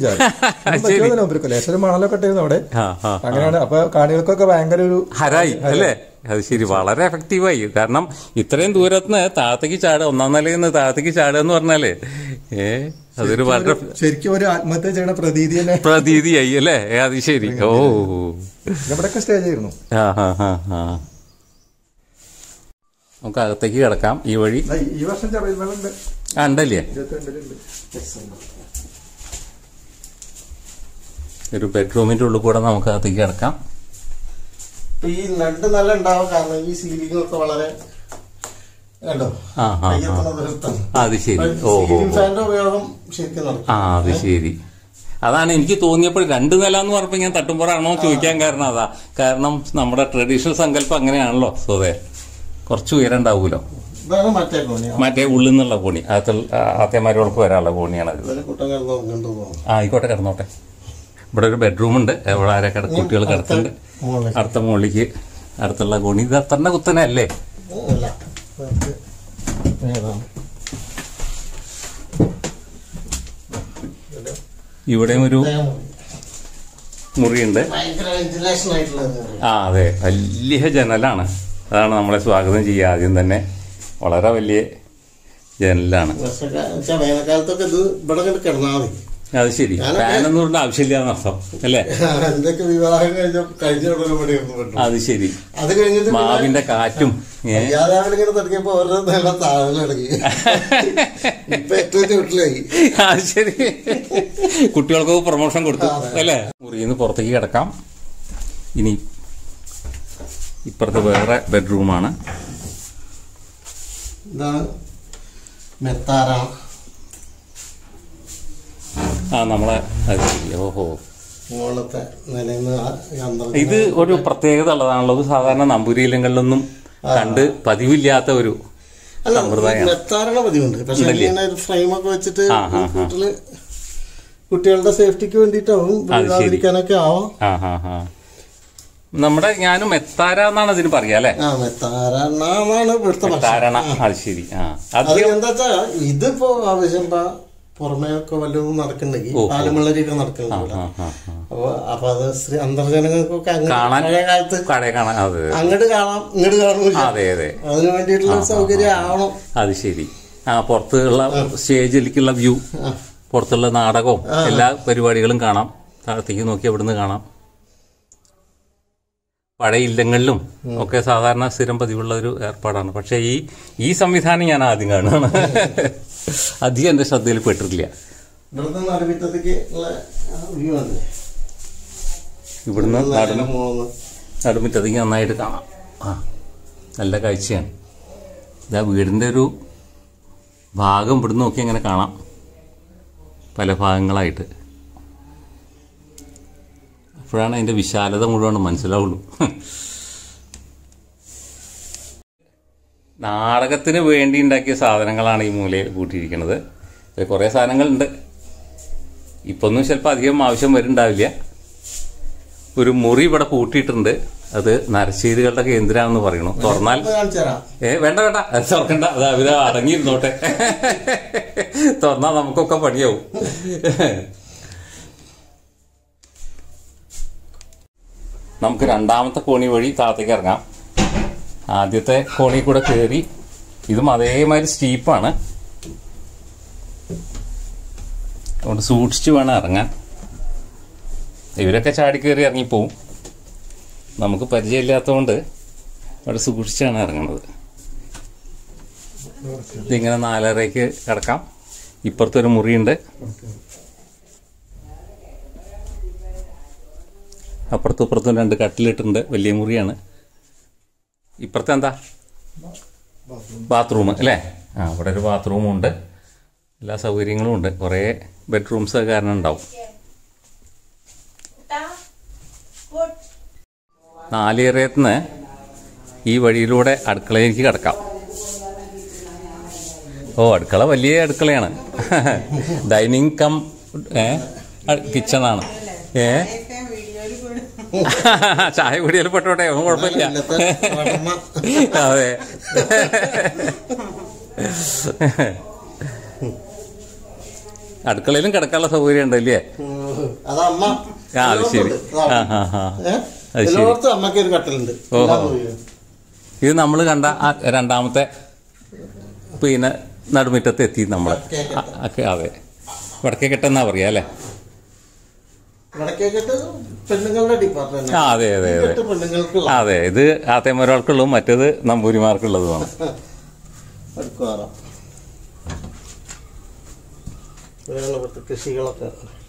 ലേശം മണലൊക്കെ ഇട്ടായിരുന്നു അവിടെ. അങ്ങനെയാണ്. അപ്പൊ കാണികൾക്കൊക്കെ ഭയങ്കര ഒരു ഹരായി അല്ലേ? അത് ശരി, വളരെ എഫക്റ്റീവായി. കാരണം ഇത്രയും ദൂരത്തുനിന്ന് താഴത്തേക്ക് ചാടുക, ഒന്നാം നിലയിൽ നിന്ന് താഴത്തേക്ക് ചാടുക എന്ന് പറഞ്ഞാലേ അതൊരു വളരെ ശരിക്കും ഒരു ആത്മഹത്യ ചെയ്യണ പ്രതീതിയായി അല്ലേ? അത് ശരി. ഓ, ഇവിടെയൊക്കെ സ്റ്റേജ് ആയിരുന്നു. നമുക്ക് അകത്തേക്ക് കിടക്കാം ഈ വഴി. ഈ വർഷം ചെറിയ ഉണ്ടല്ലേ? ഒരു ബെഡ്റൂമിന്റെ ഉള്ളിൽ കൂടെ നമുക്ക് അകത്തേക്ക് കിടക്കാം. ഈ നട്ട് നല്ല ഉണ്ടാവും. കാരണം ഈ സീലിംഗ് ഒക്കെ വളരെ അത് ശരി. ഓഹോ, ഉപയോഗം ശരിക്കും നടക്കും. അത് ശരി. അതാണ് എനിക്ക് തോന്നിയപ്പോൾ 2 നില എന്ന് പറഞ്ഞപ്പോൾ ഞാൻ തട്ടുമ്പോഴാണോ ചോദിക്കാൻ കാരണം അതാ. കാരണം നമ്മുടെ ട്രഡീഷണൽ സങ്കല്പം അങ്ങനെയാണല്ലോ. സ്വതേ കുറച്ച് ഉയരം ഉണ്ടാവൂലോ. മറ്റേ ഉള്ളിൽ നിന്നുള്ള കോണി, ആദ്യമാരോൾക്ക് വരാനുള്ള കോണിയാണ്. ആയിക്കോട്ടെ, കിടന്നോട്ടെ. ഇവിടെ ഒരു ബെഡ്റൂം ഉണ്ട്. ഇവിടെ ആരെ കുട്ടികൾ കിടത്തുന്നുണ്ട്. അടുത്ത മുകളിലേക്ക് അടുത്തുള്ള കോണി. ഇത് അത്ര കുത്തനെ അല്ലേ? ഇവിടെയും ഒരു മുറിയുണ്ട്. അതെ, വലിയ ജനലാണ്. അതാണ് നമ്മളെ സ്വാഗതം ചെയ്യുക. ആദ്യം തന്നെ വളരെ വലിയ ജനലാണ്. വേനൽക്കാലത്തൊക്കെ ഇത് ഇവിടെ കിടന്നാൽ മതി. അത് ശരി, ഫാനൊന്നും കൊണ്ട് ആവശ്യമില്ല എന്നർത്ഥം അല്ലേ? എന്തൊക്കെ വിവാഹം കഴിഞ്ഞ അത് ശരി. അത് കഴിഞ്ഞിട്ട് മാവിന്റെ കാറ്റും ഇങ്ങനെ തടക്കിയപ്പോ ഓരോ നല്ല താഴെടങ്ങി. ഇപ്പൊ ഏറ്റവും ചുട്ടിലായി. അത് ശരി, കുട്ടികൾക്ക് പ്രൊമോഷൻ കൊടുത്തു അല്ലേ? മുറിയിൽ പുറത്തേക്ക് കിടക്കാം. ഇനി ഇപ്പുറത്ത് വേറെ ബെഡ്റൂമാണ്. ഇതാണ് മെത്താര. നമ്മളെ ഓഹോ, ഇത് ഒരു പ്രത്യേകത ഉള്ളതാണല്ലോ. ഇത് സാധാരണ നമ്പൂരിയിലങ്ങളിലൊന്നും കണ്ട് പതിവില്ലാത്ത ഒരു സമ്പ്രദായം. മെത്താരണ പതിവുണ്ട്. പക്ഷെ ഫ്രെയിമൊക്കെ വെച്ചിട്ട് വീട്ടില് കുട്ടികളുടെ സേഫ്റ്റിക്ക് വേണ്ടിയിട്ടാവും, വീഴാതിരിക്കാനൊക്കെ ആവാം. നമ്മുടെ ഞാനും മെത്താര എന്നാണ് ഇതിന് പറയാ അല്ലെ? അത് ശരി. എന്താ വെച്ചാ ഇതിപ്പോ ആവശ്യം പുറമേ ഒക്കെ വല്ലതും നടക്കണ്ടെങ്കിൽ പാലമള്ളരിയൊക്കെ നടക്കുന്നുണ്ട്. അപ്പൊ അത് അന്തർജനങ്ങൾക്കൊക്കെ കാലത്ത് അങ്ങോട്ട് കാണാം ഇങ്ങോട്ട് കാണൂല. അതിനു വേണ്ടിയിട്ടുള്ള സൗകര്യം ആവണം. അത് ശരി. പുറത്തുള്ള സ്റ്റേജിലേക്കുള്ള വ്യൂ, പുറത്തുള്ള നാടകവും എല്ലാ പരിപാടികളും കാണാം. താഴത്തേക്ക് നോക്കി അവിടുന്ന് കാണാം. പഴയ ഇല്ലങ്ങളിലും ഒക്കെ സാധാരണ സ്ഥിരം പതിവുള്ള ഒരു ഏർപ്പാടാണ്. പക്ഷെ ഈ സംവിധാനം ഞാൻ ആദ്യം കാണുകയാണ്. അധികം എന്റെ ശ്രദ്ധയിൽ പെട്ടിട്ടില്ല. ഇവിടുന്ന് നടുമുറ്റത്തേക്ക് നന്നായിട്ട് കാണാം. നല്ല കാഴ്ചയാണ്. ഇതാ വീടിന്റെ ഒരു ഭാഗം ഇവിടുന്ന് നോക്കി അങ്ങനെ കാണാം, പല ഭാഗങ്ങളായിട്ട്. അപ്പോഴാണ് അതിന്റെ വിശാലത മുഴുവൻ മനസ്സിലാവുള്ളൂ. നാടകത്തിന് വേണ്ടി ഉണ്ടാക്കിയ സാധനങ്ങളാണ് ഈ മൂലയിൽ കൂട്ടിയിരിക്കുന്നത്. കുറേ സാധനങ്ങളുണ്ട്. ഇപ്പൊന്നും ചിലപ്പോൾ അധികം ആവശ്യം വരുന്നുണ്ടാവില്ല. ഒരു മുറി ഇവിടെ പൂട്ടിയിട്ടുണ്ട്. അത് നരശ്ശേരികളുടെ കേന്ദ്രമാണെന്ന് പറയണു. തുറന്നാൽ വേണ്ട അത് തുറക്കണ്ട, അത് അവര് അടങ്ങിയിരുന്നോട്ടെ. തുറന്നാൽ നമുക്കൊക്കെ പണിയാവും. നമുക്ക് രണ്ടാമത്തെ കോണി വഴി താഴത്തേക്ക് ഇറങ്ങാം. ആദ്യത്തെ കോണി കൂടെ കയറി, ഇതും അതേമാതിരി സ്റ്റീപ്പാണ്. അതുകൊണ്ട് സൂക്ഷിച്ച് വേണം ഇറങ്ങാൻ. ഇവരൊക്കെ ചാടിക്കയറി ഇറങ്ങിപ്പോവും. നമുക്ക് പരിചയമില്ലാത്തതുകൊണ്ട് അവിടെ സൂക്ഷിച്ചാണ് ഇറങ്ങുന്നത്. ഇതിങ്ങനെ 4:30ക്ക് കിടക്കാം. ഇപ്പുറത്തൊരു മുറിയുണ്ട്. അപ്പുറത്തും ഇപ്പുറത്തും 2 കട്ടിലിട്ടുണ്ട്. വലിയ മുറിയാണ്. ഇപ്പുറത്തെ എന്താ ബാത്റൂം അല്ലേ? ഇവിടെ ഒരു ബാത്റൂമുണ്ട്. എല്ലാ സൗകര്യങ്ങളും ഉണ്ട്. കുറേ ബെഡ്റൂംസ് കാരണം ഉണ്ടാവും. 4 ഏറിയത്തുനിന്ന് ഈ വഴിയിലൂടെ അടുക്കളയിലേക്ക് കിടക്കാം. അടുക്കള വലിയ അടുക്കളയാണ്. Dining come കിച്ചണാണ്. ചായ കുടിയിൽ പെട്ടോട്ടെ, കുഴപ്പമില്ല. അതെ, അടുക്കളയിലും കിടക്കാനുള്ള സൗകര്യം ഉണ്ടല്ലേ? അത് ശരി. അത് ശരി. ഇത് നമ്മൾ കണ്ട രണ്ടാമത്തെ പിന്നെ നടുമുറ്റത്ത് എത്തി നമ്മൾ. അതെ, വടക്കേക്കെട്ടെന്നാ പറയാ അല്ലേ? അതെ അതെ അതെ അതെ. ഇത് ആത്തേമാർക്കുള്ളതും മറ്റേത് നമ്പൂരിമാർക്കുള്ളതുമാണ്. കൃഷികളൊക്കെ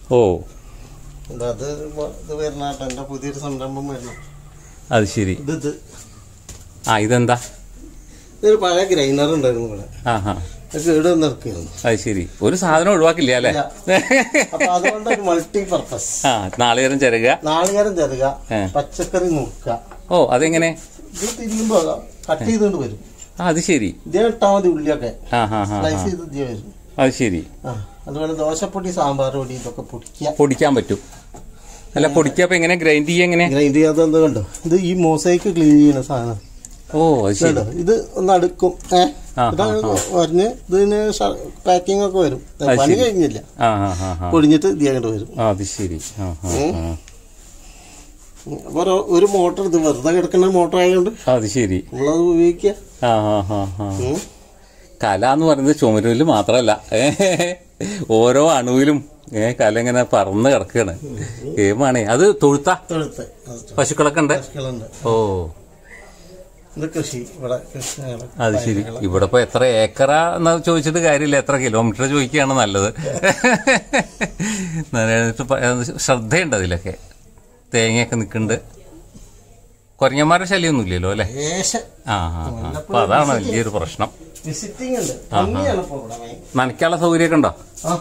അത് വരുന്ന എന്റെ പുതിയൊരു സംരംഭം വരണം. അത് ശരി. ഇതെന്താ? ഇതൊരു പഴയ ഗ്രൈൻഡർ ഉണ്ടായിരുന്നു ഇവിടെ. കേട് നിർക്കുകയാണ്. അത് ശരി. ഒരു സാധനം ഒഴിവാക്കില്ല അല്ലേ? അപ്പൊ അതുകൊണ്ട് മൾട്ടി പർപ്പസ്. നാളികേരം ചിരക, പച്ചക്കറി നുറുക്കുക. അതെങ്ങനെ? ഇത് തിരിയുമ്പോ കട്ട് ചെയ്തുകൊണ്ട് വരും. അത് ശരി. ഇതേ ഇട്ടാ മതി. ഉള്ളിയൊക്കെ സ്ലൈസ് ചെയ്ത് ഇതേ വരും. അത് ശരി. അതുപോലെ ദോശപ്പൊടി, സാമ്പാർ പൊടി ഇതൊക്കെ പൊടിക്കാൻ പറ്റും. അല്ല, പൊടിക്കപ്പോ എങ്ങനെ ഗ്രൈൻഡ് ചെയ്യാ? എങ്ങനെ ഗ്രൈൻഡ് ചെയ്യാതെ എന്താ കണ്ടോ? ഇത് ഈ മോസൈക്ക് ക്ലീൻ ചെയ്യുന്ന സാധനം. ഇത് ഒന്ന് അടുക്കും. വരഞ്ഞ് ഇതിന് പാക്കിംഗ് ഒക്കെ വരും. പണി കഴിഞ്ഞില്ല, പൊടിഞ്ഞിട്ട് ഇതിയാണ്ട് വരും. അത് ശരി. അപ്പൊ ഒരു മോട്ടർ, ഇത് വെറുതെ കിടക്കുന്ന മോട്ടർ ആയതുകൊണ്ട് അത് ശരി നമ്മളത് ഉപയോഗിക്കുക. കല എന്ന് പറയുന്നത് ചുമരില് മാത്രല്ല, ഓരോ അണുവിലും കല ഇങ്ങനെ പറന്ന് കിടക്കുകയാണ്. ഏമാണേ. അത് തൊഴുത്ത പശുക്കളൊക്കെ ഉണ്ട്. അത് ശരി. ഇവിടെ ഇപ്പൊ എത്ര ഏക്കറാ എന്ന് ചോദിച്ചിട്ട് കാര്യമില്ല, എത്ര കിലോമീറ്റർ ചോദിക്കുകയാണ് നല്ലത്. ശ്രദ്ധയുണ്ട് അതിലൊക്കെ. തേങ്ങയൊക്കെ നിൽക്കുന്നുണ്ട്. കൊരങ്ങന്മാരുടെ ശല്യമൊന്നും ഇല്ലല്ലോ അല്ലേ? അപ്പൊ അതാണ് വലിയൊരു പ്രശ്നം. നനയ്ക്കാനുള്ള സൗകര്യമൊക്കെ ഉണ്ടോ?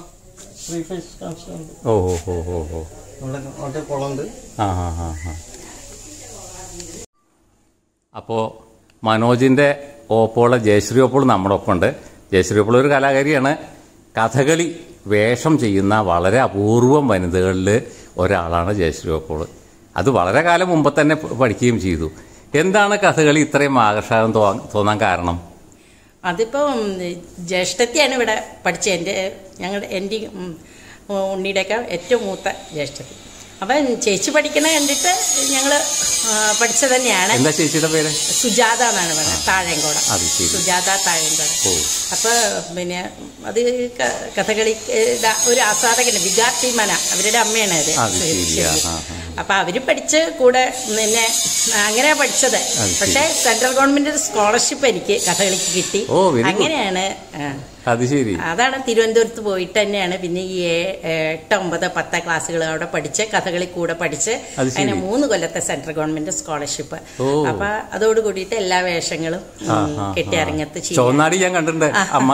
അപ്പോ മനോജിന്റെ ഓപ്പോളെ ജയശ്രീ ഓപ്പോൾ നമ്മുടെ ഒപ്പം ഉണ്ട്. ജയശ്രീ ഓപ്പോൾ ഒരു കലാകാരിയാണ്. കഥകളി വേഷം ചെയ്യുന്ന വളരെ അപൂർവം വനിതകളിൽ ഒരാളാണ് ജയശ്രീ ഓപ്പോൾ. അത് വളരെ കാലം മുമ്പ് തന്നെ പഠിക്കുകയും ചെയ്തു. എന്താണ് കഥകളി ഇത്രയും ആകർഷകം തോന്നാൻ കാരണം? അതിപ്പോൾ ജ്യേഷ്ഠത്തിയാണ് ഇവിടെ പഠിച്ചത്. എൻ്റെ ഉണ്ണിയുടെയൊക്കെ ഏറ്റവും മൂത്ത ജ്യേഷ്ഠത്തി. അപ്പം ചേച്ചി പഠിക്കണ കണ്ടിട്ട് ഞങ്ങൾ പഠിച്ചത് തന്നെയാണ്. എന്താ ചേച്ചിയുടെ പേര്? സുജാത എന്നാണ് പറയുന്നത്. താഴേങ്കോട. സുജാത താഴേങ്കോട. അപ്പോൾ പിന്നെ അത് കഥകളിയുടെ ഒരു ആസ്വാദകന് വികാർത്തി മന, അവരുടെ അമ്മയാണ് അത്. അപ്പം അവർ പഠിച്ച് കൂടെ പിന്നെ അങ്ങനെ പഠിച്ചത്. പക്ഷേ സെൻട്രൽ ഗവൺമെന്റ് സ്കോളർഷിപ്പ് എനിക്ക് കഥകളിക്ക് കിട്ടി. അങ്ങനെയാണ്. അത് ശരി. അതാണ് തിരുവനന്തപുരത്ത് പോയിട്ട് തന്നെയാണ് പിന്നെ ഈ 8, 9, 10 ക്ലാസ്സുകൾ അവിടെ പഠിച്ച് കഥകളി കൂടെ പഠിച്ച് അങ്ങനെ 3 കൊല്ലത്തെ സെൻട്രൽ ഗവൺമെന്റ് സ്കോളർഷിപ്പ്. അപ്പൊ അതോട് കൂടിയിട്ട് എല്ലാ വേഷങ്ങളും കെട്ടിയരങ്ങത്ത് ചുവന്നാടി ഞാൻ കണ്ടിട്ടുണ്ട്.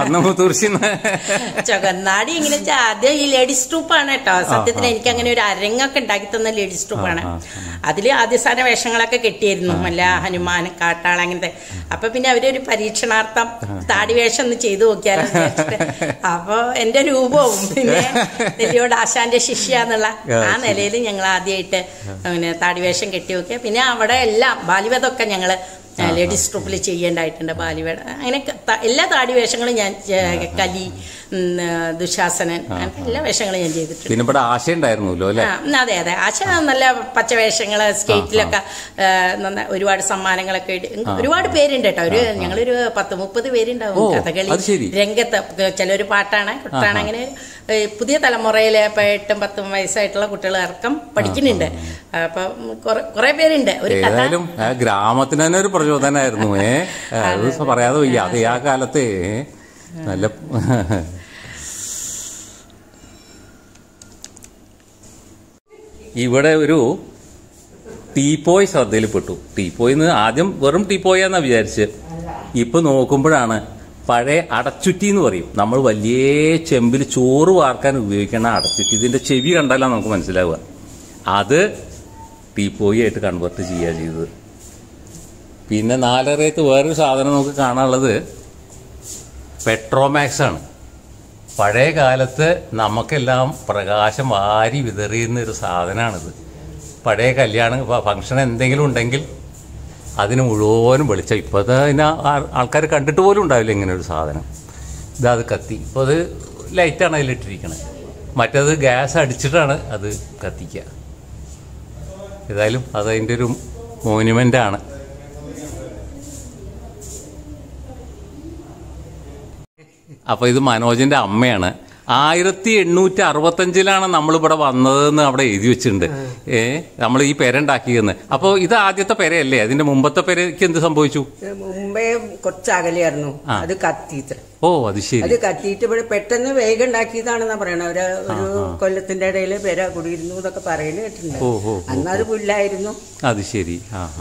ചുവന്നാടി ഇങ്ങനെ ആദ്യം ഈ ലേഡീസ് ട്രൂപ്പാണ് കേട്ടോ. സത്യത്തിൽ എനിക്ക് അങ്ങനെ ഒരു അരങ്ങൊക്കെ ഉണ്ടാക്കി തന്ന ലേഡീസ് ട്രൂപ്പാണ്. അതില് ആദ്യസ്ഥാന വേഷങ്ങളൊക്കെ കെട്ടിയിരുന്നു. അല്ല ഹനുമാൻ, കാട്ടാള, അങ്ങനത്തെ. അപ്പൊ പിന്നെ അവരൊരു പരീക്ഷണാർത്ഥം താടി വേഷം ഒന്ന് ചെയ്തു നോക്കിയാലോ. അപ്പൊ എന്റെ രൂപവും പിന്നെ നെല്ലിയോട് ആശാന്റെ ശിഷ്യ എന്നുള്ള ആ നിലയിൽ ഞങ്ങൾ ആദ്യമായിട്ട് പിന്നെ താടിവേഷം കെട്ടി നോക്കിയ. പിന്നെ അവിടെ എല്ലാം ബാലിവധമൊക്കെ ഞങ്ങള് ലേഡീസ് ട്രൂപ്പിൽ ചെയ്യേണ്ടതായിട്ടുണ്ട്. ബാലിവേട അങ്ങനെ എല്ലാ താടി വേഷങ്ങളും ഞാൻ കലി, ദുശാസനൻ, എല്ലാ വേഷങ്ങളും ഞാൻ ചെയ്തിട്ടുണ്ട്. പിന്നെ ഇവിടെ ആശ ഉണ്ടായിരുന്നല്ലോ അല്ലേ? അതെ അതെ, ആശ നല്ല പച്ചവേഷങ്ങള് സ്റ്റേറ്റിലൊക്കെ ഒരുപാട് സമ്മാനങ്ങളൊക്കെ ഒരുപാട് പേരുണ്ട് കേട്ടോ. ഞങ്ങളൊരു 10-30 പേരുണ്ടാവും കഥകളി രംഗത്ത്. ചിലൊരു പാട്ടാണ്, കുട്ടാണ്, അങ്ങനെ പുതിയ തലമുറയിലെ 8-10 വയസ്സായിട്ടുള്ള കുട്ടികൾ ഇറക്കം പഠിക്കുന്നുണ്ട്. അപ്പൊ കുറെ പേരുണ്ട്. ഏതായാലും ഗ്രാമത്തിന് തന്നെ ഒരു പ്രചോദനമായിരുന്നു. പറയാതെ വയ്യ. അത് ആ കാലത്തെ നല്ല ഇവിടെ ഒരു ടീപ്പോയ് ശ്രദ്ധയിൽപ്പെട്ടു. ടീപ്പോയിന്ന് ആദ്യം വെറും ടീപ്പോയാന്നാ വിചാരിച്ച്. ഇപ്പൊ നോക്കുമ്പോഴാണ് പഴയ അടച്ചുറ്റി എന്ന് പറയും. നമ്മൾ വലിയ ചെമ്പിൽ ചോറ് വാർക്കാൻ ഉപയോഗിക്കുന്ന അടച്ചുറ്റി. ഇതിന്റെ ചെവി കണ്ടാലാണ് നമുക്ക് മനസ്സിലാവുക. അത് ടീപ്പോയി ആയിട്ട് കൺവേർട്ട് ചെയ്യുക ചെയ്തത്. പിന്നെ 4 വേറൊരു സാധനം നമുക്ക് കാണാനുള്ളത് പെട്രോമാക്സ് ആണ്. പഴയ കാലത്ത് നമുക്കെല്ലാം പ്രകാശം വാരി വിതറിയുന്ന ഒരു സാധനമാണിത്. പഴയ കല്യാണം ഫംഗ്ഷൻ എന്തെങ്കിലും ഉണ്ടെങ്കിൽ അതിന് മുഴുവനും വെളിച്ചം. ഇപ്പോഴത്തെ അതിന് ആൾക്കാർ കണ്ടിട്ട് പോലും ഉണ്ടാവില്ല ഇങ്ങനെ ഒരു സാധനം. അത് കത്തി. ഇപ്പോൾ അത് ലൈറ്റാണ് അതിലിട്ടിരിക്കുന്നത്. മറ്റേത് ഗ്യാസ് അടിച്ചിട്ടാണ് അത് കത്തിക്കുക. ഏതായാലും അതതിൻ്റെ ഒരു മോനുമെൻ്റാണ്. അപ്പോൾ ഇത് മനോജിൻ്റെ അമ്മയാണ്. 1865 നമ്മളിവിടെ വന്നതെന്ന് അവിടെ എഴുതി വെച്ചിട്ടുണ്ട്. നമ്മൾ ഈ പെരണ്ടാക്കിയെന്ന്. അപ്പോൾ ഇത് ആദ്യത്തെ പെരയല്ലേ? അതിന്റെ മുമ്പത്തെ പെരയ്ക്ക് എന്ത് സംഭവിച്ചു? മുമ്പേ കുറച്ച് അകലെയായിരുന്നു, അത് കത്തിയിട്ട്. ഓ, അത് ശരി. അത് കത്തിയിട്ട് ഇവിടെ പെട്ടെന്ന് വേഗം ഉണ്ടാക്കിയതാണെന്നാ പറയണ. ഒരു കൊല്ലത്തിന്റെ ഇടയിൽ പെര കുടിയിരുന്നു എന്നൊക്കെ പറയുന്നത് കേട്ടിട്ടുണ്ട്. അന്ന് അത് പുല്ലായിരുന്നു. അത് ശരി.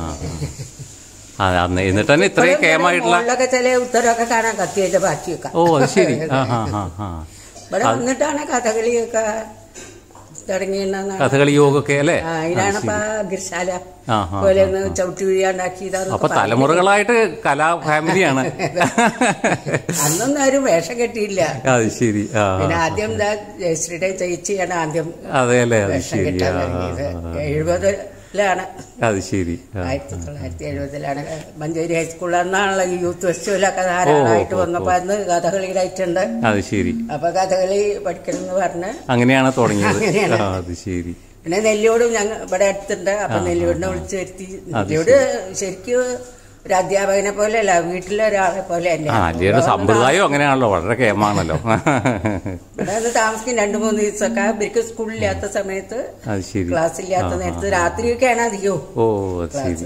എന്നിട്ട് തന്നെ ഇത്രയും കേമായിട്ടുള്ള ചില ഉത്തരവൊക്കെ കാണാൻ കത്തിയതിന്റെ ബാക്കിയൊക്കെ. ഓ, അത് ശരി. ഇവിടെ വന്നിട്ടാണ് കഥകളിയൊക്കെ തുടങ്ങിയെന്നാണ്. കഥകളി യോഗമൊക്കെ അല്ലേ? അതിനാണ് ഗിർശാല പോലെ ചവിട്ടി വീഴാണ്ടാക്കിയതാണ്. അപ്പൊ തലമുറകളായിട്ട് കലാ ഫാമിലിയാണ്. അന്നൊന്നും ആരും വേഷം കെട്ടിയില്ല. അത് ശരി. പിന്നെ ആദ്യം ജയശ്രീയുടെ ചേച്ചിയാണ് ആദ്യം വേഷം കെട്ടാൻ തുടങ്ങിയത്. 70-ലാണ്. അത് ശരി. 1970-ലാണ് മഞ്ചേരി ഹൈസ്കൂളിൽ. അന്നാണല്ലോ ഈ യൂത്ത് ഫെസ്റ്റിവലൊക്കെ ധാരാളമായിട്ട് വന്നപ്പോ അന്ന് കഥകളിയിലായിട്ടുണ്ട്. അത് ശരി. അപ്പൊ കഥകളി പഠിക്കണം എന്ന് പറഞ്ഞ് അങ്ങനെയാണ് തുടങ്ങിയത്. അത് ശരി. പിന്നെ നെല്ലിയോടും ഞങ്ങൾ ഇവിടെ അടുത്തുണ്ട്. അപ്പൊ നെല്ലിയോടിനെ വിളിച്ചു വരുത്തി. നെല്ലിയോട് ശരിക്കും ഒരു അധ്യാപകനെ പോലെ അല്ല, വീട്ടിലെ ഒരാളെ പോലെ അല്ലേ. സമ്പ്രദായം അങ്ങനെയാണല്ലോ, വളരെ കേമാണല്ലോ. ഇവിടെ താമസിക്കും 2-3 ദിവസമൊക്കെ. ഇവർക്ക് സ്കൂളില്ലാത്ത സമയത്ത്, ക്ലാസ് ഇല്ലാത്ത നേരത്ത് രാത്രിയൊക്കെയാണ് അധികവും. ഓ, ശരി.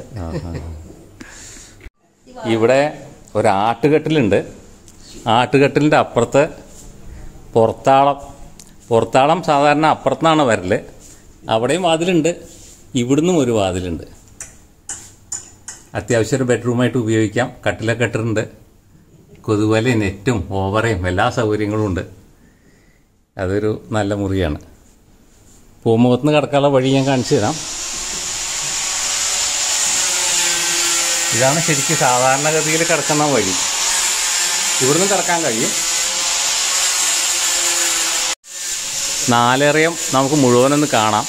ഇവിടെ ഒരു ആട്ടുകെട്ടിലുണ്ട്. ആട്ടുകെട്ടിലിന്റെ അപ്പുറത്ത് പുറത്താളം സാധാരണ അപ്പുറത്തുനിന്നാണ് വരല്. അവിടെയും വാതിലുണ്ട്, ഇവിടുന്നും ഒരു വാതിലുണ്ട്. അത്യാവശ്യം ഒരു ബെഡ്റൂമായിട്ട് ഉപയോഗിക്കാം. കട്ടിലൊക്കെ ഇട്ടിട്ടുണ്ട്. കൊതുകുവലയും നെറ്റും ഓവറയും എല്ലാ സൗകര്യങ്ങളും ഉണ്ട്. അതൊരു നല്ല മുറിയാണ്. പൂമുഖത്തുനിന്ന് കിടക്കാനുള്ള വഴി ഞാൻ കാണിച്ചു തരാം. ഇതാണ് ശരിക്കും സാധാരണഗതിയിൽ കിടക്കുന്ന വഴി. ഇവിടുന്ന് കിടക്കാൻ കഴിയും. 4 നമുക്ക് മുഴുവനൊന്ന് കാണാം.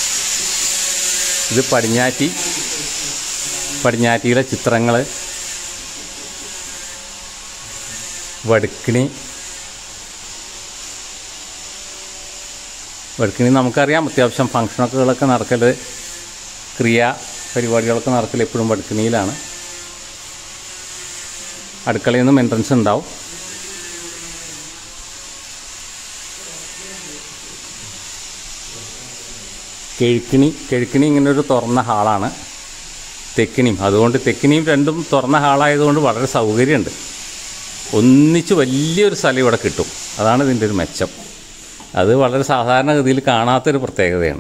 ഇത് പടിഞ്ഞാറ്റിയിലെ ചിത്രങ്ങൾ, വടുക്കിണി നമുക്കറിയാം. അത്യാവശ്യം ഫങ്ഷനൊക്കെ നടക്കൽ, പരിപാടികളൊക്കെ നടക്കൽ എപ്പോഴും വടുക്കിണിയിലാണ്. അടുക്കളയിൽ നിന്നും എൻട്രൻസ് ഉണ്ടാവും. കിഴക്കിണി ഇങ്ങനൊരു തുറന്ന ഹാളാണ്. തെക്കിനിയും രണ്ടും തുറന്ന ഹാളായതുകൊണ്ട് വളരെ സൗകര്യമുണ്ട്. ഒന്നിച്ച് വലിയൊരു സ്ഥലം ഇവിടെ കിട്ടും. അതാണ് ഇതിൻ്റെ ഒരു മെച്ചം. അത് വളരെ സാധാരണഗതിയിൽ കാണാത്തൊരു പ്രത്യേകതയാണ്.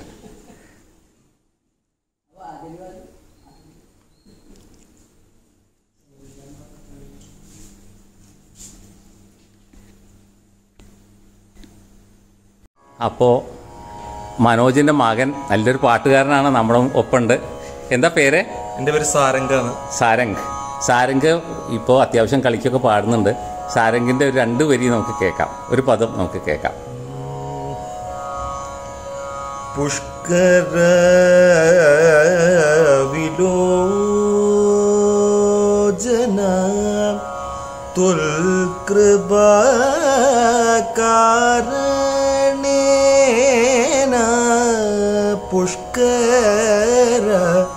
അപ്പോൾ മനോജിൻ്റെ മകൻ നല്ലൊരു പാട്ടുകാരനാണ്, നമ്മുടെ ഒപ്പമുണ്ട്. എന്താ പേര്? എൻ്റെ പേര് സാരംഗാണ്. സാരംഗ് ഇപ്പോൾ അത്യാവശ്യം കളിക്കൊക്കെ പാടുന്നുണ്ട്. സാരംഗിൻ്റെ ഒരു 2 വരി നമുക്ക് കേൾക്കാം, ഒരു പദം നമുക്ക് കേൾക്കാം. പുഷ്കര വിലോചന തുൽകൃപാകാരണേന പുഷ്കര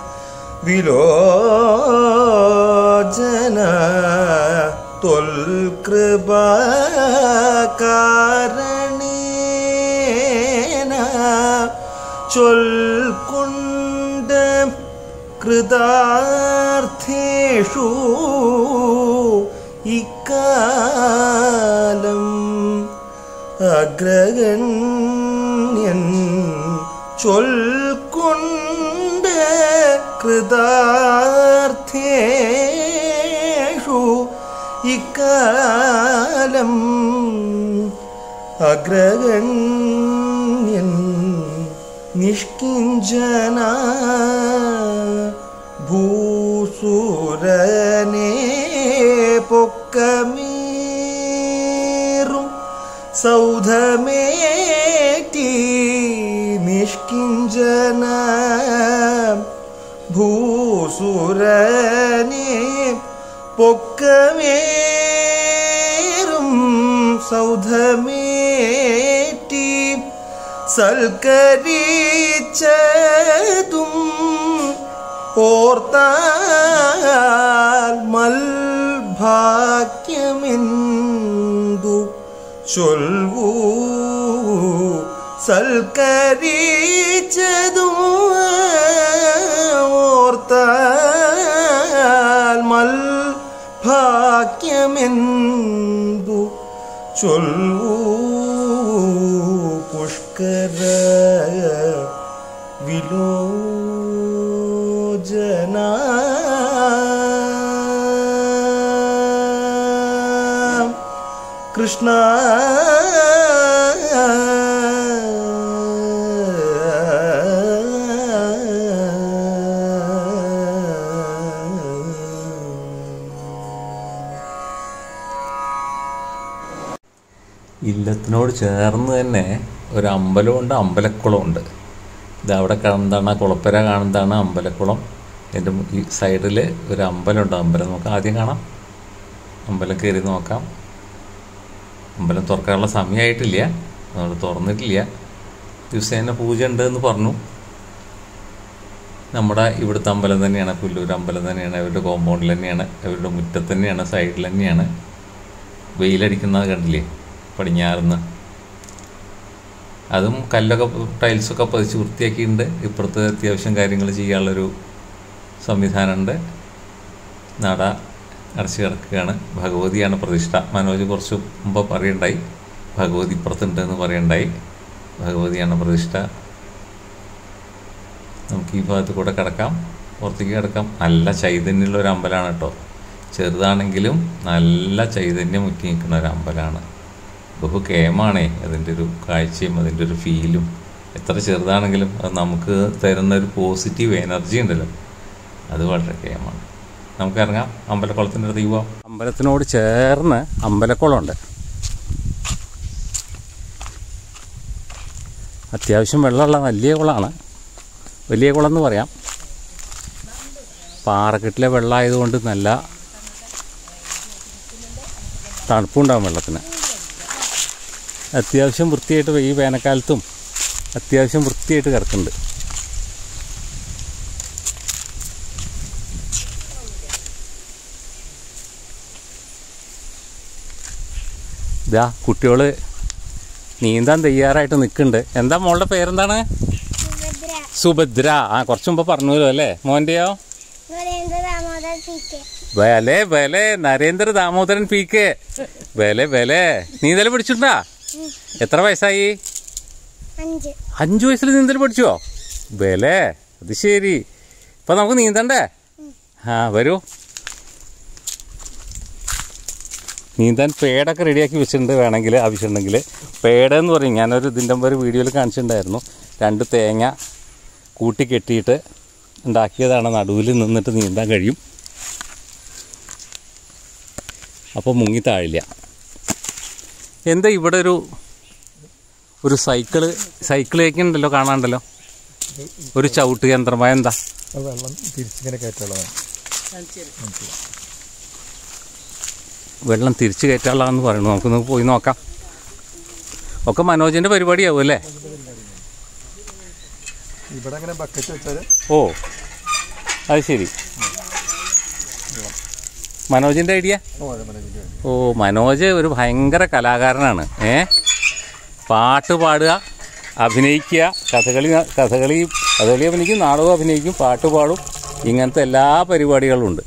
വിലോചന തുൽകൃപാകാരണേന ചൊൽക്കുണ്ട കൃതാർത്ഥേഷു ഇക്കാലം അഗ്രഗണ്യൻ ചൊൽക്കുണ്ട കൃതാർത്ഥേഷു ഇക്കാലം അഗ്രഗണ്യൻ നിഷ്കിഞ്ചന ഭൂസുരനെ പൊക്കമേറും സൗധമേറ്റി നിഷ്കിഞ്ചന ഭൂസുരനെ പൊക്കമേറും സൗധമേറ്റി സൽക്കരിച്ചതും ഓർത്താൽ മൽഭാഗ്യമെന്തു ചൊൽവൂ സൽക്കരിച്ചതും ഓർത്താൽ മൽഭാഗ്യമെന്തു ചൊൽവൂ പുഷ്കര വിലോചന കൃഷ്ണ ഇല്ലത്തിനോട് ചേർന്ന് തന്നെ ഒരു അമ്പലമുണ്ട്, അമ്പലക്കുളമുണ്ട്. ഇത് അവിടെ കാണുന്നതാണ്, കുളപ്പര കാണുന്നതാണ് അമ്പലക്കുളം. എൻ്റെ ഈ സൈഡിൽ ഒരു അമ്പലമുണ്ട്. അമ്പലം നോക്കാം, ആദ്യം കാണാം. അമ്പലം കയറി നോക്കാം. അമ്പലം തുറക്കാനുള്ള സമയമായിട്ടില്ല, നമ്മൾ തുറന്നിട്ടില്ല. ദിവസേന പൂജ ഉണ്ട് എന്ന് പറഞ്ഞു. നമ്മുടെ ഇവിടുത്തെ അമ്പലം തന്നെയാണ്, പുല്ലൂർ അമ്പലം തന്നെയാണ്. അവരുടെ കോമ്പൗണ്ടിൽ തന്നെയാണ്, അവരുടെ മുറ്റത്ത് തന്നെയാണ്, സൈഡിൽ തന്നെയാണ്. വെയിലടിക്കുന്നത് കണ്ടില്ലേ പടിഞ്ഞാറുന്ന്. അതും കല്ലൊക്കെ ടൈൽസൊക്കെ പതിച്ച് വൃത്തിയാക്കിയിട്ടുണ്ട്. ഇപ്പുറത്ത് അത്യാവശ്യം കാര്യങ്ങൾ ചെയ്യാനുള്ളൊരു സംവിധാനമുണ്ട്. നട അടച്ചു കിടക്കുകയാണ്. ഭഗവതിയാണ് പ്രതിഷ്ഠ. മനോജ് കുറച്ച് മുമ്പ് പറയണ്ടായി, ഭഗവതി ഇപ്പുറത്തുണ്ട് എന്ന് പറയണ്ടായി. ഭഗവതിയാണ് പ്രതിഷ്ഠ. നമുക്ക് ഈ ഭാഗത്ത് കൂടെ കിടക്കാം, പുറത്തേക്ക് കിടക്കാം. നല്ല ചൈതന്യമുള്ള ഒരു അമ്പലമാണ് കേട്ടോ. ചെറുതാണെങ്കിലും നല്ല ചൈതന്യം മുറ്റി നിൽക്കുന്ന ഒരു അമ്പലമാണ്. ബഹുകേമാണേ അതിൻ്റെ ഒരു കാഴ്ചയും അതിൻ്റെ ഒരു ഫീലും. എത്ര ചെറുതാണെങ്കിലും അത് നമുക്ക് തരുന്ന ഒരു പോസിറ്റീവ് എനർജി ഉണ്ടല്ലോ, അത് വളരെ കേമാണ്. നമുക്ക് ഇറങ്ങാം, അമ്പലക്കുളത്തിൻ്റെ അടുത്തേക്ക് പോവാം. അമ്പലത്തിനോട് ചേർന്ന് അമ്പലക്കുളമുണ്ട്. അത്യാവശ്യം വെള്ളമുള്ള വലിയ കുളമാണ്. വലിയ കുളം എന്ന് പറയാം. പാറക്കെട്ടിലെ വെള്ളമായതുകൊണ്ട് നല്ല തണുപ്പുണ്ടാകും വെള്ളത്തിന്. അത്യാവശ്യം വൃത്തിയായിട്ട് ഈ വേനൽക്കാലത്തും അത്യാവശ്യം വൃത്തിയായിട്ട് കിടക്കുന്നുണ്ട്. ഇതാ കുട്ടികൾ നീന്താൻ തയ്യാറായിട്ട് നിൽക്കുന്നുണ്ട്. എന്താ മോളുടെ പേരെന്താണ്? സുഭദ്ര. ആ കുറച്ച് മുമ്പ് പറഞ്ഞല്ലോ അല്ലേ? മോൻ്റെയോ? ബലെ ബലെ നരേന്ദ്ര ദാമോദരൻ പി കെ. ബലെ ബലെ. നീന്തൽ പഠിച്ചിട്ടുണ്ടാ? എത്ര വയസ്സായി? 5 വയസ്സിൽ നീന്തൽ പഠിച്ചോ? ബലെ, അത് ശരി. ഇപ്പൊ നമുക്ക് നീന്തണ്ടേ? ആ വരൂ. നീന്താൻ പേടൊക്കെ റെഡിയാക്കി വെച്ചിട്ടുണ്ട്, വേണമെങ്കിൽ ആവശ്യമുണ്ടെങ്കിൽ. പേടെന്ന് പറയും, ഞാനൊരു ഇതിൻ്റെ ഒരു വീഡിയോയിൽ കാണിച്ചിട്ടുണ്ടായിരുന്നു. 2 തേങ്ങ കൂട്ടി കെട്ടിയിട്ട് ഉണ്ടാക്കിയതാണ്. നടുവിൽ നിന്നിട്ട് നീന്താൻ കഴിയും. അപ്പോൾ മുങ്ങി താഴില്ല. എന്താ ഇവിടെ ഒരു സൈക്കിളേക്കുണ്ടല്ലോ, കാണാണ്ടല്ലോ, ഒരു ചവിട്ട് യന്ത്രമായ. എന്താ വെള്ളം തിരിച്ചിങ്ങനെ കയറ്റുള്ളതാണ്. വെള്ളം തിരിച്ചു കയറ്റാനുള്ളതെന്ന് പറയുന്നു. നമുക്കൊന്ന് പോയി നോക്കാം. ഒക്കെ മനോജിൻ്റെ പരിപാടിയാവും അല്ലേ? ഇവിടെ അങ്ങനെ ബക്കറ്റ് വെച്ചാൽ. ഓ അത് ശരി. മനോജിൻ്റെ ഐഡിയ. ഓ മനോജ് ഒരു ഭയങ്കര കലാകാരനാണ്. പാട്ട് പാടുക, അഭിനയിക്കുക, കഥകളി അഭിനയിക്കും, നാടകം അഭിനയിക്കും, പാട്ട് പാടും, ഇങ്ങനത്തെ എല്ലാ പരിപാടികളും ഉണ്ട്.